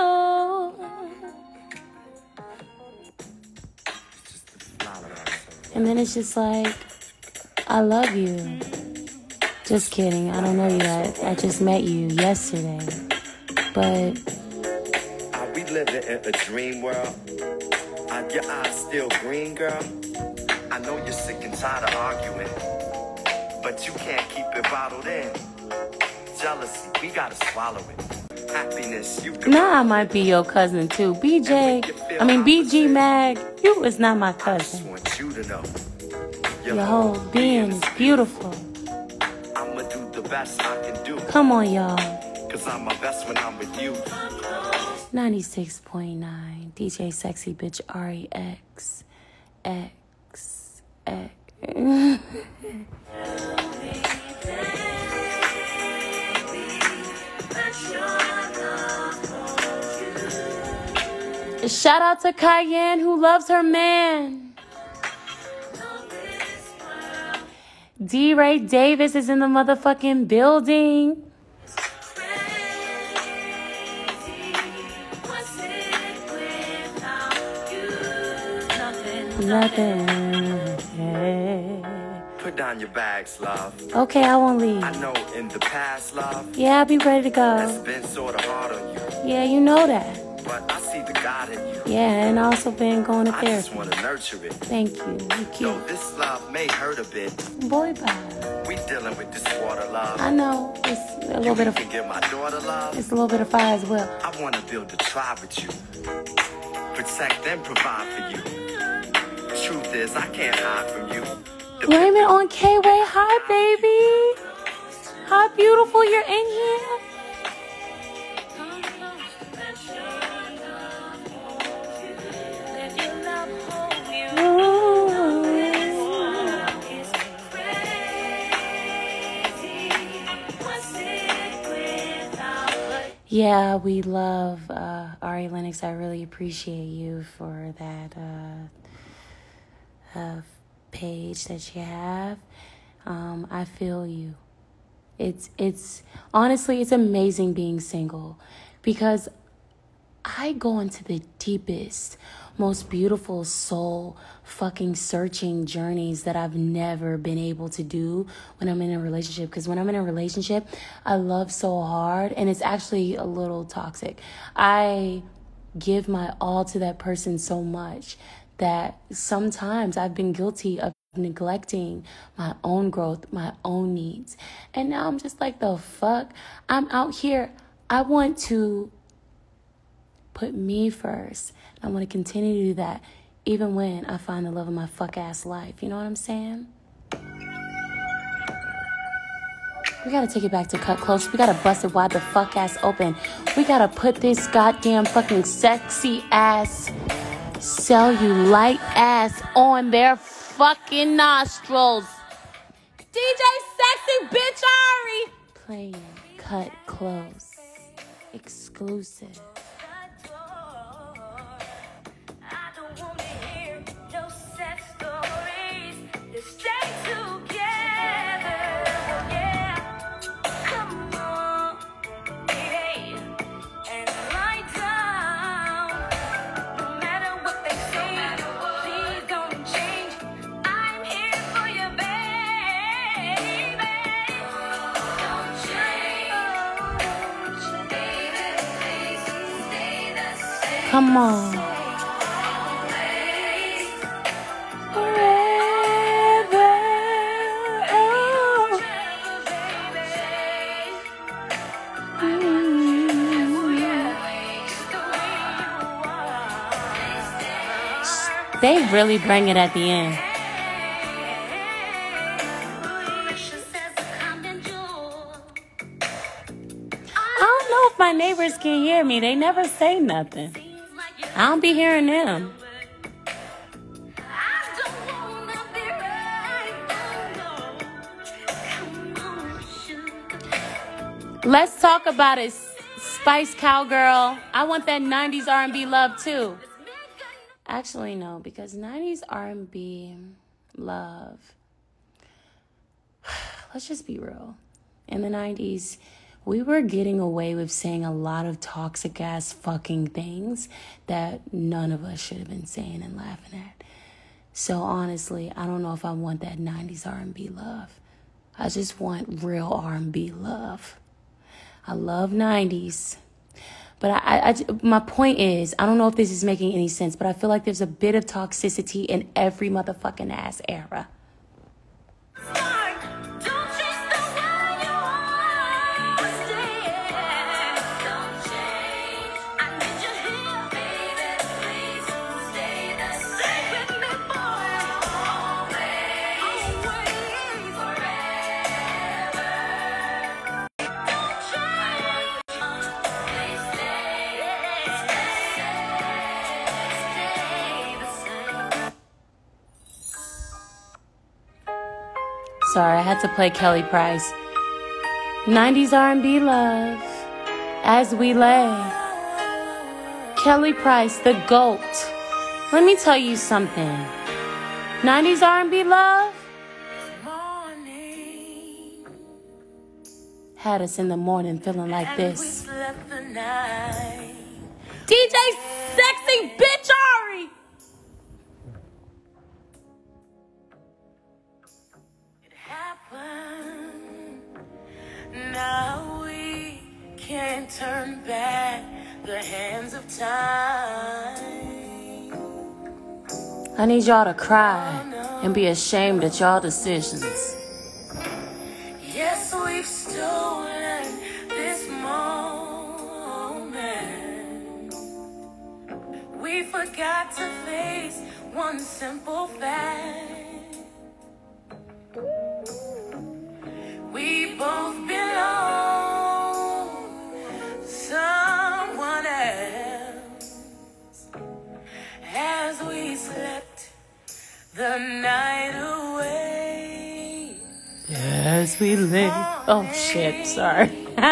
And then it's just like, I love you. Just kidding. I don't know you yet. I just met you yesterday. But are we living in a dream world? Are your eyes still green, girl? I know you're sick and tired of arguing, but you can't keep it bottled in. Jealousy, we gotta swallow it. Happiness, you can. nah, I might be your cousin too. BG Mag, you is not my I just cousin. want you to know. Your whole being is beautiful. I'ma do the best I can do. Come on, y'all. Cause I'm my best when I'm with you. 96.9 DJ Sexy Bitch REX X. Shout out to Cayenne who loves her man. D. Ray Davis is in the motherfucking building. Nothing. Put down your bags, love. Okay, I won't leave. I know in the past, love, Yeah, I'll be ready to that's go. been sort of hard on you. Yeah, you know that. But I see the God in you. Yeah, and also been going to I just therapy. want to nurture it. Thank you. You Though cute. this love may hurt a bit, Boy, bye. we dealing with this water love. I know it's a little bit of can give my daughter love. it's a little bit of fire as well. I want to build a tribe with you. Protect and provide for you. Truth is, I can't hide from you. Blame it on K-Way. Hi, baby. How beautiful you're in here. Yeah, we love Ari Lennox. I really appreciate you for that page that you have. I feel you. It's honestly, it's amazing being single because I go into the deepest, most beautiful soul fucking searching journeys that I've never been able to do when I'm in a relationship. Because when I'm in a relationship, I love so hard and it's actually a little toxic. I give my all to that person so much that sometimes I've been guilty of neglecting my own growth, my own needs. And now I'm just like, the fuck? I'm out here. I want to put me first. I want to continue to do that even when I find the love of my fuck ass life. You know what I'm saying? We gotta take it back to Cut Close. We gotta bust it wide the fuck ass open. We gotta put this goddamn fucking sexy ass cellulite ass on their fucking nostrils. DJ Sexy Bitch Ari playing Cut Close exclusive. Come on. Forever. Oh. They really bring it at the end. I don't know if my neighbors can hear me. They never say nothing. I don't be hearing them. Let's talk about it, Spice Cowgirl. I want that 90s R&B love too. Actually, no, because 90s R&B love, let's just be real. In the 90s, we were getting away with saying a lot of toxic ass fucking things that none of us should have been saying and laughing at. So honestly, I don't know if I want that 90s R&B love. I just want real R&B love. I love 90s. But my point is, I don't know if this is making any sense, but I feel like there's a bit of toxicity in every motherfucking ass era. Sorry, I had to play Kelly Price. 90s R&B love, as we lay. Kelly Price, the GOAT. Let me tell you something. 90s R&B love had us in the morning feeling like this. DJ Sexy Bitch Ari. Now we can't turn back the hands of time. I need y'all to cry and be ashamed at y'all decisions. Yes, we've stolen this moment. We forgot to face one simple fact. We both belong to someone else. As we slept the night away. As we lay. Oh shit, sorry.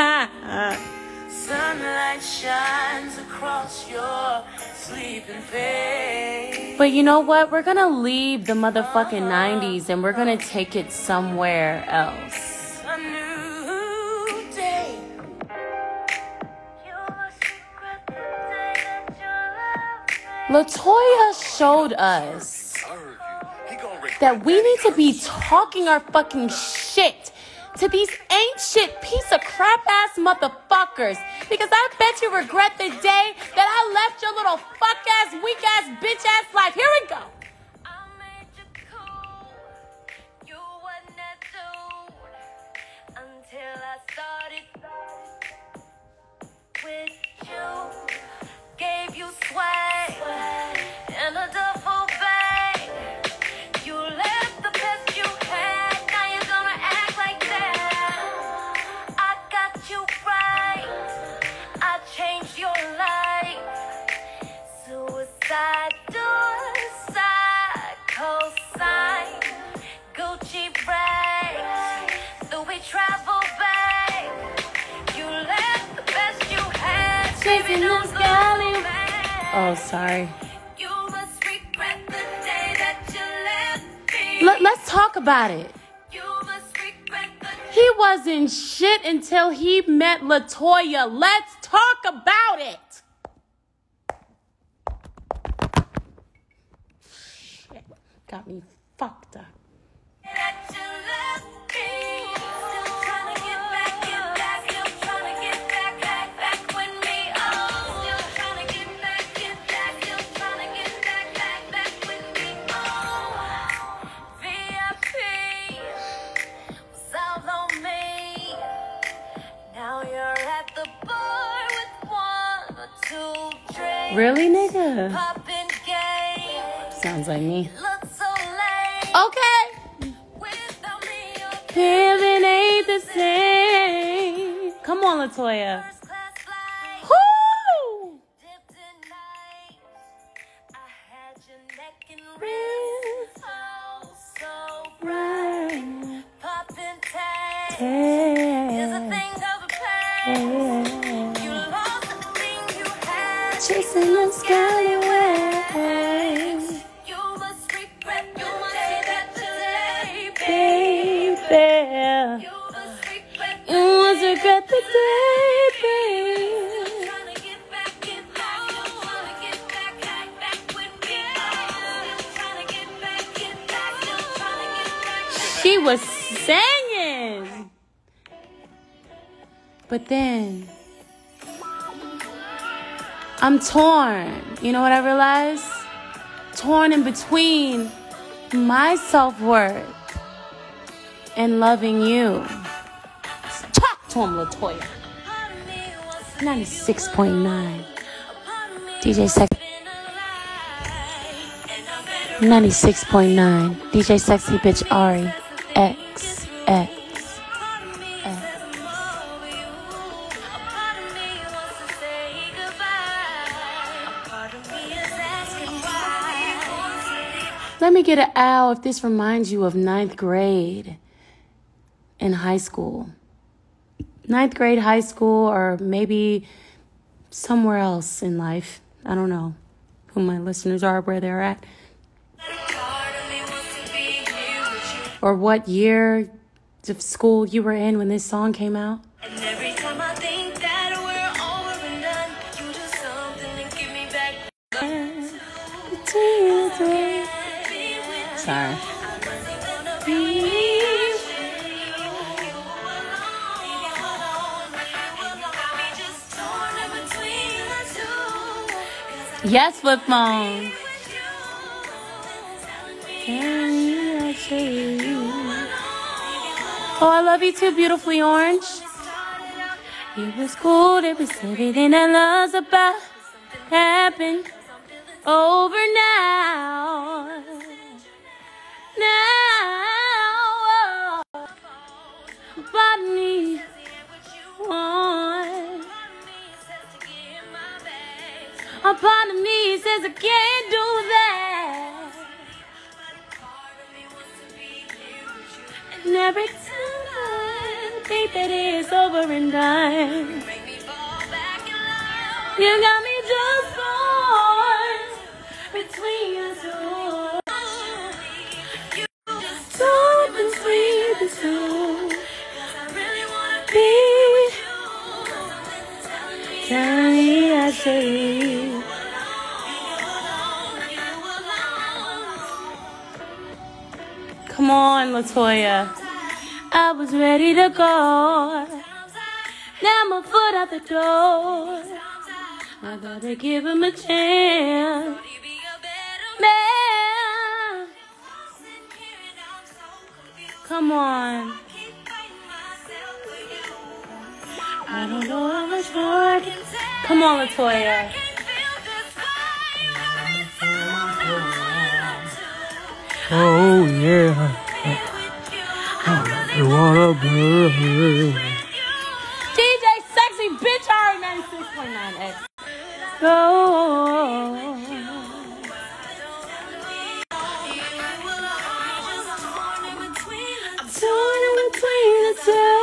Sunlight shines across your sleeping face. But you know what? We're gonna leave the motherfucking 90s and we're gonna take it somewhere else. A new day. LaToya showed us that we need to be talking our fucking shit to these ain't shit piece of crap ass motherfuckers. Because I bet you regret the day that I left your little fuck ass, weak ass, bitch ass life. Here we go. With you, gave you swag and a duffel bag. You left the best you had, now you're gonna act like that. I got you right, I changed your life. Suicide door, side, cosign, Gucci rags, so we travel back. You left the best you had, Chasing those galleys. Oh, sorry. You must regret the day that you left me. Let's talk about it. You must regret the He wasn't shit until he met LaToya. Let's talk about it. Shit, got me fucked up. that you left me. Still trying to get back, still trying to get back with me. Oh, still trying to get back, Really, nigga? Sounds like me. Okay. Heaven ain't the same. Come on, Latoya. Woo! Right. Chasing them scallywags. You must regret baby. You must regret the day, baby. She was singing. But then I'm torn. You know what I realized? Torn in between my self-worth and loving you. Talk to him, Latoya. 96.9. DJ Sexy. 96.9. DJ Sexy Bitch Ari. XX. Let me get an ow if this reminds you of 9th grade in high school. 9th grade, high school, or maybe somewhere else in life. I don't know who my listeners are, where they're at. Or what year of school you were in when this song came out. And every time I think that we're over and done, you do something and give me back. Sorry. Yes, flip phone. Oh, I love you too, beautifully orange. It was cool, it was everything that love's about. Happen over now. Now, but me one. A part of me says I can't do that. And every time I think that it's over and done, you got me just torn between the two. Torn between the two. Be telling me I say. Come on, Latoya. I was ready to go. Now my foot out the door. I gotta give him a chance. Man. Come on. I don't know how much more I can take. Come on, Latoya. Oh yeah, you wanna be DJ Sexy Bitch Ari 96.9X. Go. I'm torn in between the two.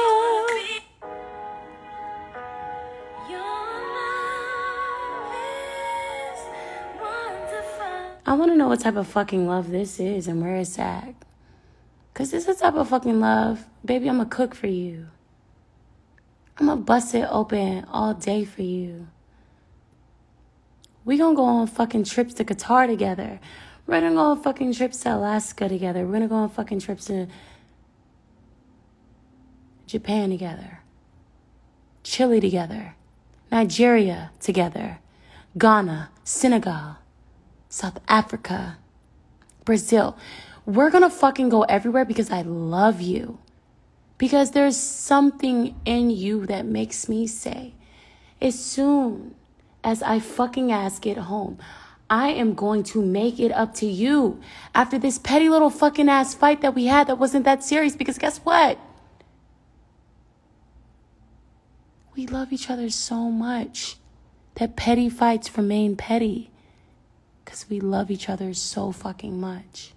I want to know what type of fucking love this is and where it's at. Because this is the type of fucking love, baby, I'm going to cook for you. I'm going to bust it open all day for you. We going to go on fucking trips to Qatar together. We're going to go on fucking trips to Alaska together. We're going to go on fucking trips to Japan together. Chile together. Nigeria together. Ghana, Senegal, South Africa, Brazil. We're going to fucking go everywhere because I love you. Because there's something in you that makes me say, as soon as I fucking ass get home. I am going to make it up to you after this petty little fucking ass fight that we had that wasn't that serious, because guess what? We love each other so much that petty fights remain petty because we love each other so fucking much.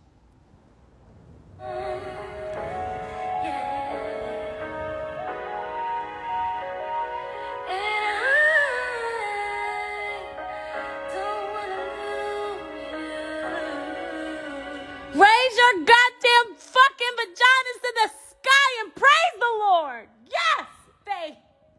Raise your goddamn fucking vaginas to the sky and praise the Lord. Yes, babe.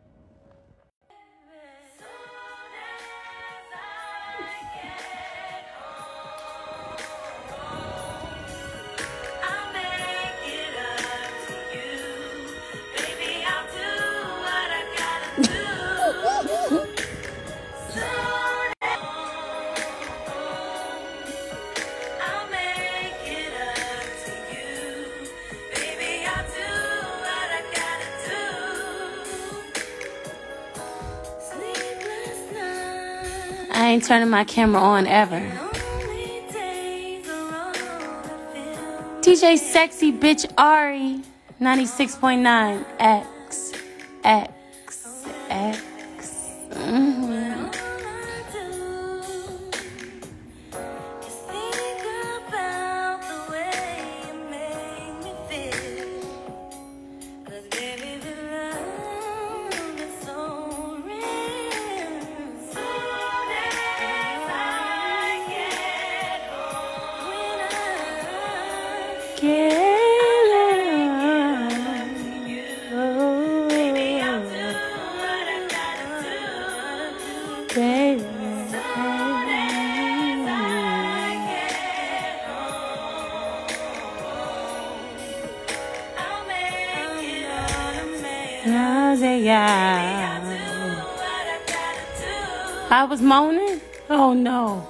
I ain't turning my camera on ever. DJ Sexy Bitch Ari, 96.9 X. I was moaning? Oh no.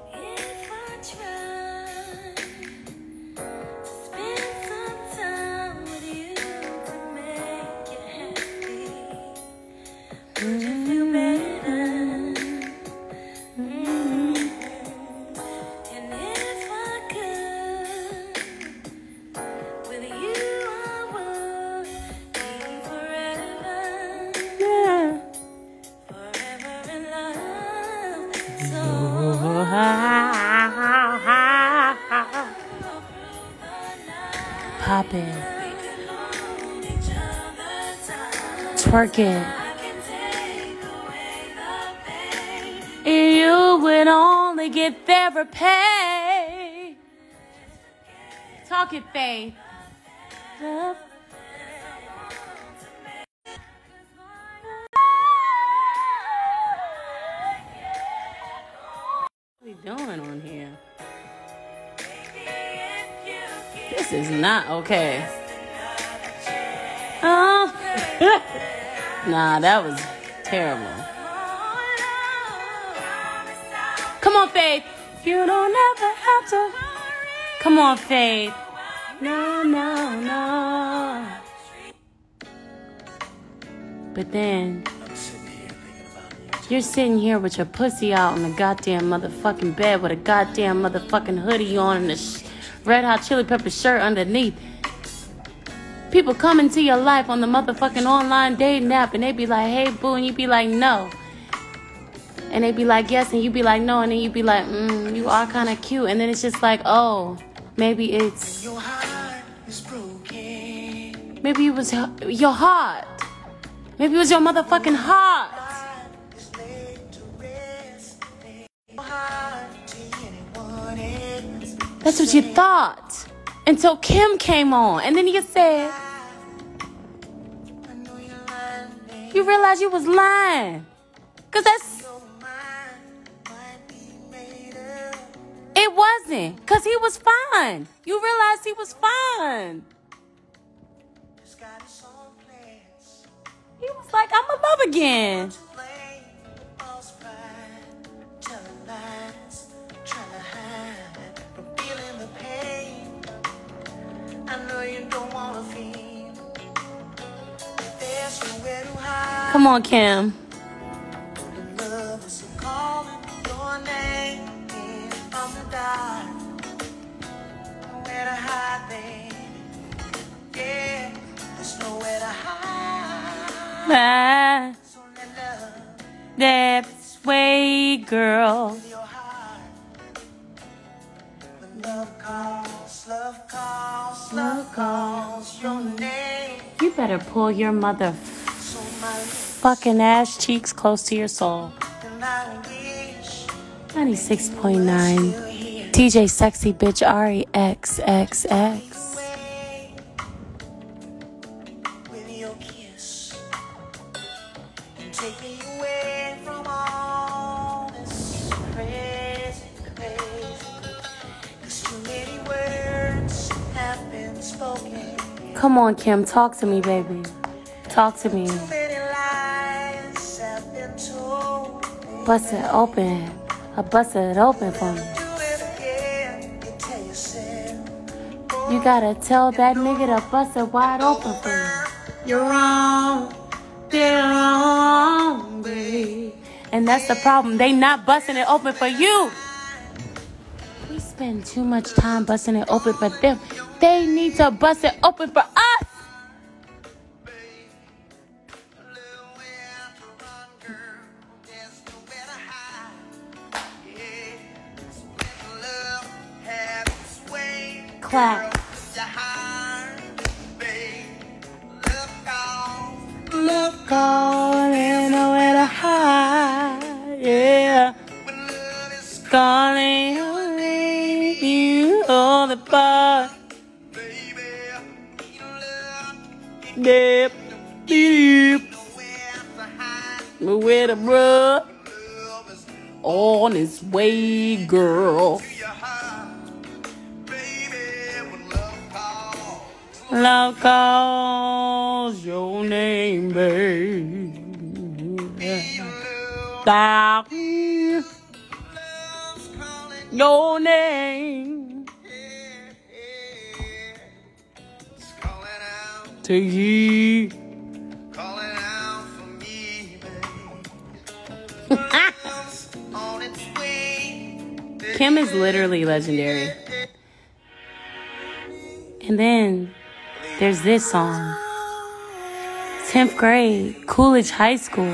Pop it. Twerk it. You would only get therapy. Talk it, Faith. What are we doing on here? This is not okay. Oh. Nah, that was terrible. Come on, Faith. You don't ever have to. Come on, Faith. No. But then, you're sitting here with your pussy out on the goddamn motherfucking bed with a goddamn motherfucking hoodie on and a Red Hot Chili Pepper shirt underneath. People come into your life on the motherfucking online dating app and they be like, hey, boo, and you be like, no. And they be like, yes, and you be like, no, and then you be like, you are kind of cute. And then it's just like, oh, maybe it's... Your heart is broken. Maybe it was your heart. Maybe it was your motherfucking heart. That's what you thought. Until Kim came on. And then you said... You realized you was lying. Because that's... It wasn't. Because he was fine. You realized he was fine. He was like, I'm in love again. Come on, Kim. from the dark. Nowhere to hide, baby. Yeah, there's nowhere to hide. So let love that way, girl. fill your heart. When love calls, love calls, love calls your name. You better pull your mother So my lips, fucking ass cheeks close to your soul. and I wish 96.9. you're here. TJ Sexy Bitch Ari XXX. Away with your kiss, and take me away from all this crazy, crazy. 'Cause too many words have been spoken. Come on, Kim. Talk to me, baby. Talk to me. Too many lies have been told. Bust it open. Bust it open for me. Do it again. You tell yourself You gotta tell that nigga to bust it wide open for me. You're wrong. They're wrong, babe. And that's the problem. They not busting it open for you. We spend too much time busting it open for them. They need to bust it open for us. Clap. Love calling, nowhere to hide. Yeah. Calling you all the bar. Dip, deep. Where the bruh on its way, girl. Love calls your name, babe. Stop your name to you. Calling out for me, babe. On its way. Kim is literally legendary. And then there's this song. 10th grade, Coolidge High School.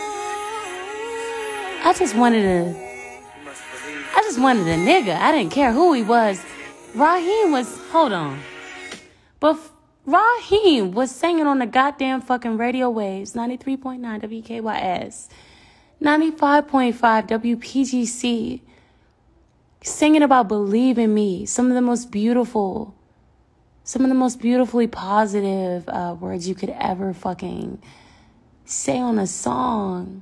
I just wanted a nigga. I didn't care who he was. Raheem was, hold on. But Raheem was singing on the goddamn fucking radio waves. 93.9 WKYS. 95.5 WPGC. Singing about believe in me. Some of the most beautifully positive words you could ever fucking say on a song.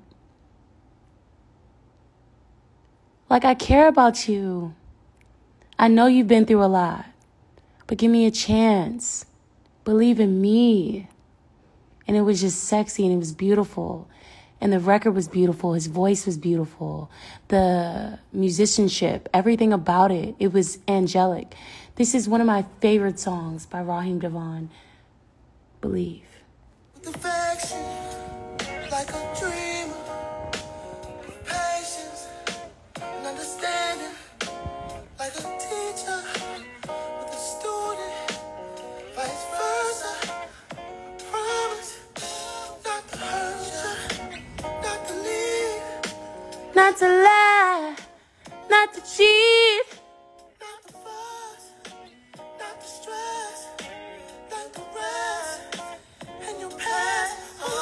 Like, I care about you. I know you've been through a lot, but give me a chance. Believe in me. And it was just sexy and it was beautiful. And the record was beautiful. His voice was beautiful. The musicianship, everything about it, it was angelic. This is one of my favorite songs by Raheem DeVaughn. Believe. With affection, like a dreamer. With patience and understanding, like a teacher with a student. Vice versa. Promise not to hurt you, not to leave, Not to lie, not to cheat. not to fuss, not to stress, not to rest. And your past,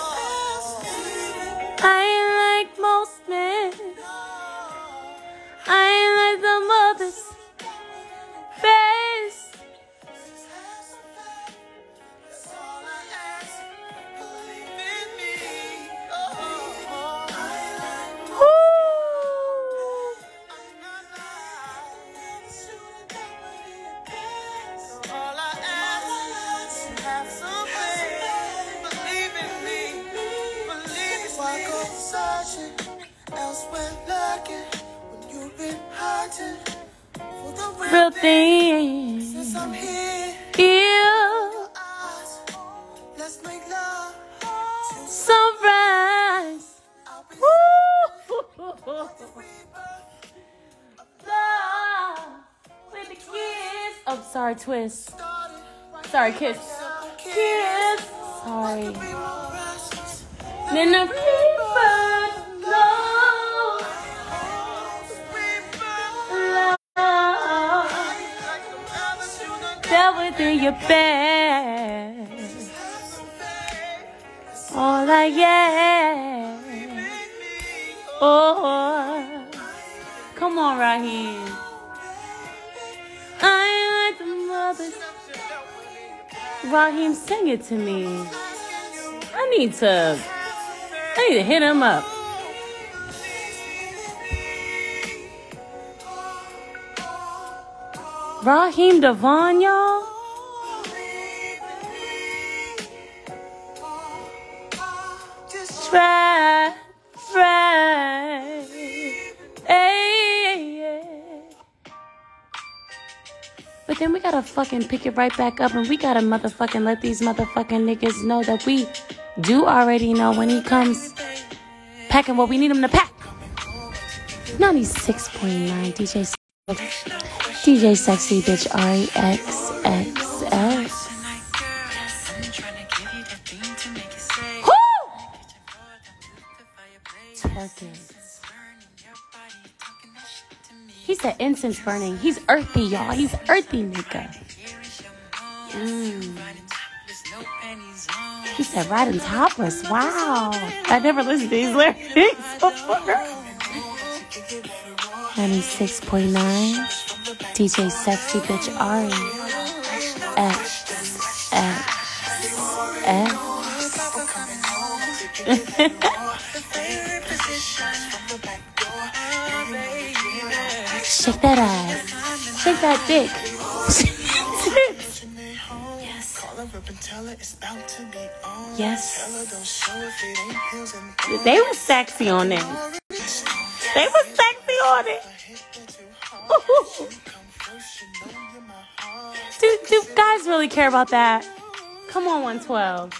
I ain't like most men. I ain't like some others. Face. that's all I ask. Believe in me. Woo. All I ask, have some faith. Believe in me. Believe in me. Why go searching elsewhere, looking when you've been hurting for the Real real thing? thing. Since I'm here, You eyes, let's make love till sunrise. I'll be Woo. rebirth. Love. Oh, sorry, twist. Sorry, kiss. Kiss. Sorry. Then the people know. Love. That within your bed. All I get. Oh. Come on, Raheem. I ain't like the mothers. Raheem, sing it to me. I need to hit him up. Raheem Devon, y'all. Try. Hey. But then we gotta fucking pick it right back up, and we gotta motherfucking let these motherfucking niggas know that we do already know when he comes packing what we need him to pack. 96.9 DJ Sexy Bitch REXXL. Twerking. He said incense burning. He's earthy, y'all. He's earthy, nigga. He said riding topless. Wow. I never listened to these lyrics before. 96.9 DJ Sexy Bitch REXXL. Shake that ass. Shake that dick. Yes. They were sexy on it. They were sexy on it. Do guys really care about that? Come on, 112.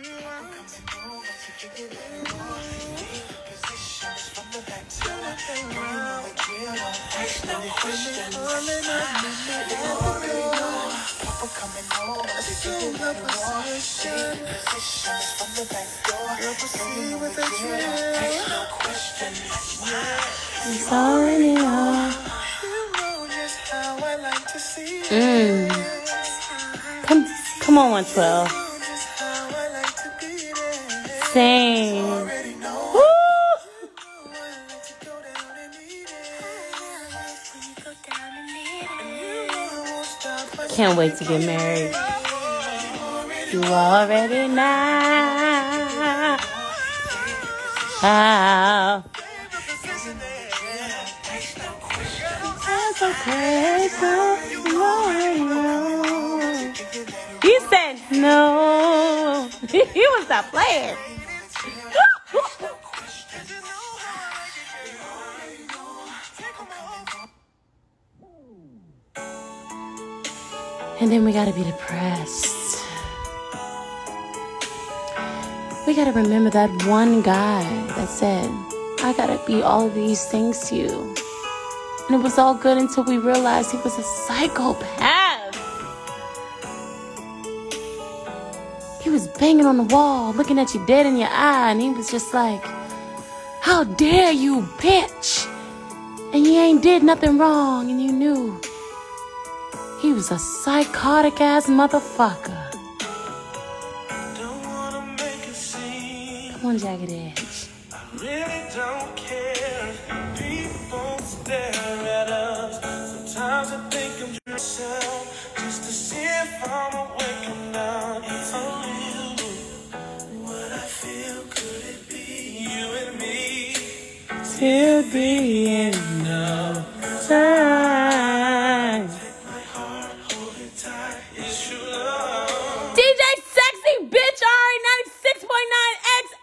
It's all in it all. Come on, 112. Sing. Woo! Can't wait to get married. You already know how. That's okay, so you already know. He said no. He was not playing. And then we gotta be depressed. We gotta remember that one guy that said, I gotta be all of these things to you. And it was all good until we realized he was a psychopath. He was banging on the wall, looking at you dead in your eye, and he was just like, how dare you, bitch? And you ain't did nothing wrong, and you knew. He was a psychotic ass motherfucker. Come on, Jagged Edge. I really don't care if people stare at us. Sometimes I think I'm myself just to see if I'm awake or not. It's real. What I feel, could it be you and me Till the end of time. DJ Sexy Bitch RE96.9 XX.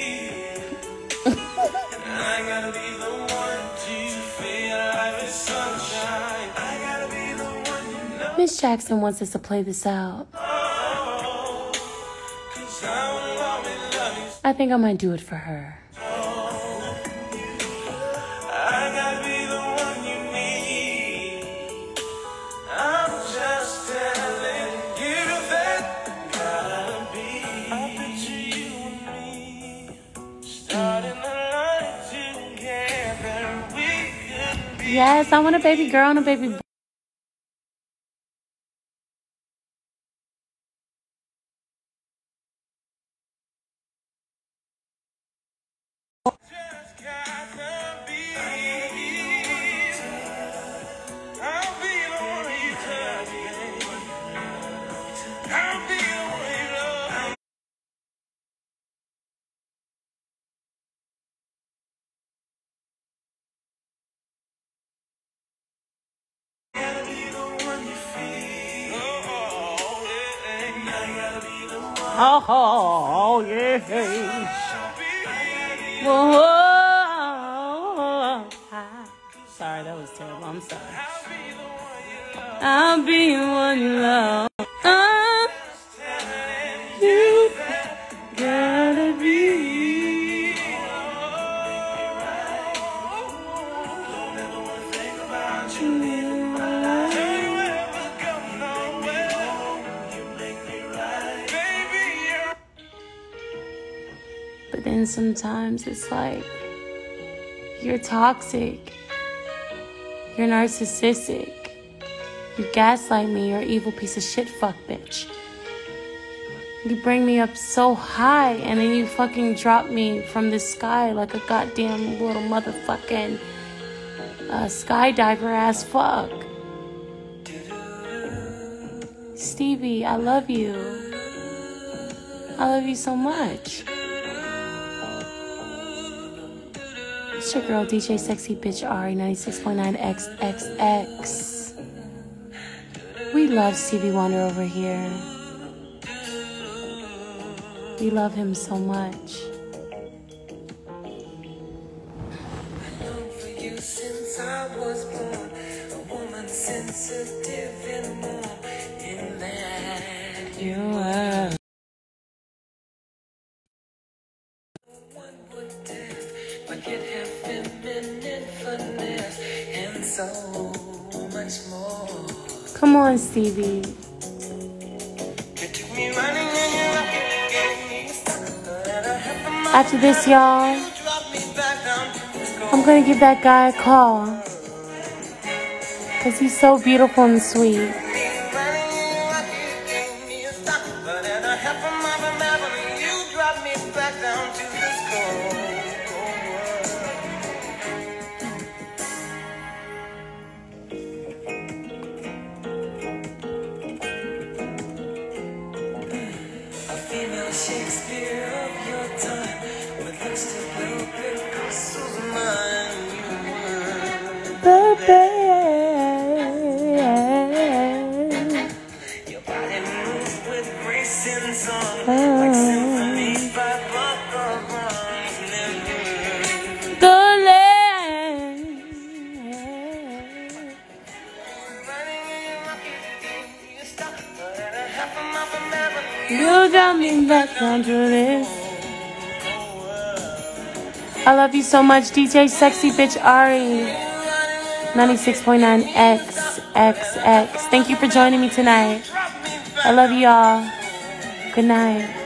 I gotta be the one to feel like it's Miss Jackson wants us to play this out. I think I might do it for her. Yes, I want a baby girl and a baby boy. Oh, yeah. Whoa. Sorry, that was terrible. I'm sorry. I'll be the one you love. You gotta be. But then sometimes it's like you're toxic, you're narcissistic, you gaslight me, you're an evil piece of shit fuck bitch. You bring me up so high and then you fucking drop me from the sky like a goddamn little motherfucking skydiver ass fuck. Stevie, I love you. I love you so much. It's your girl, DJ Sexy Bitch Ari, 96.9 XXX. We love Stevie Wonder over here. We love him so much. I've known for you since I was born, a woman sensitive and warm in that You are. but yet have feminine finesse and so much more. Come on, Stevie. You took me running and you rocking and gave me a sucker. After this, y'all, I'm gonna give that guy a call. Cause he's so beautiful and sweet. Shakespeare of your time, with looks to blow Picasso's mind, your body moves with grace and song, like symphonies by Bach-Brahms. The land. You got me back down to this. I love you so much, DJ Sexy Bitch Ari. 96.9 XXX. Thank you for joining me tonight. I love you all. Good night.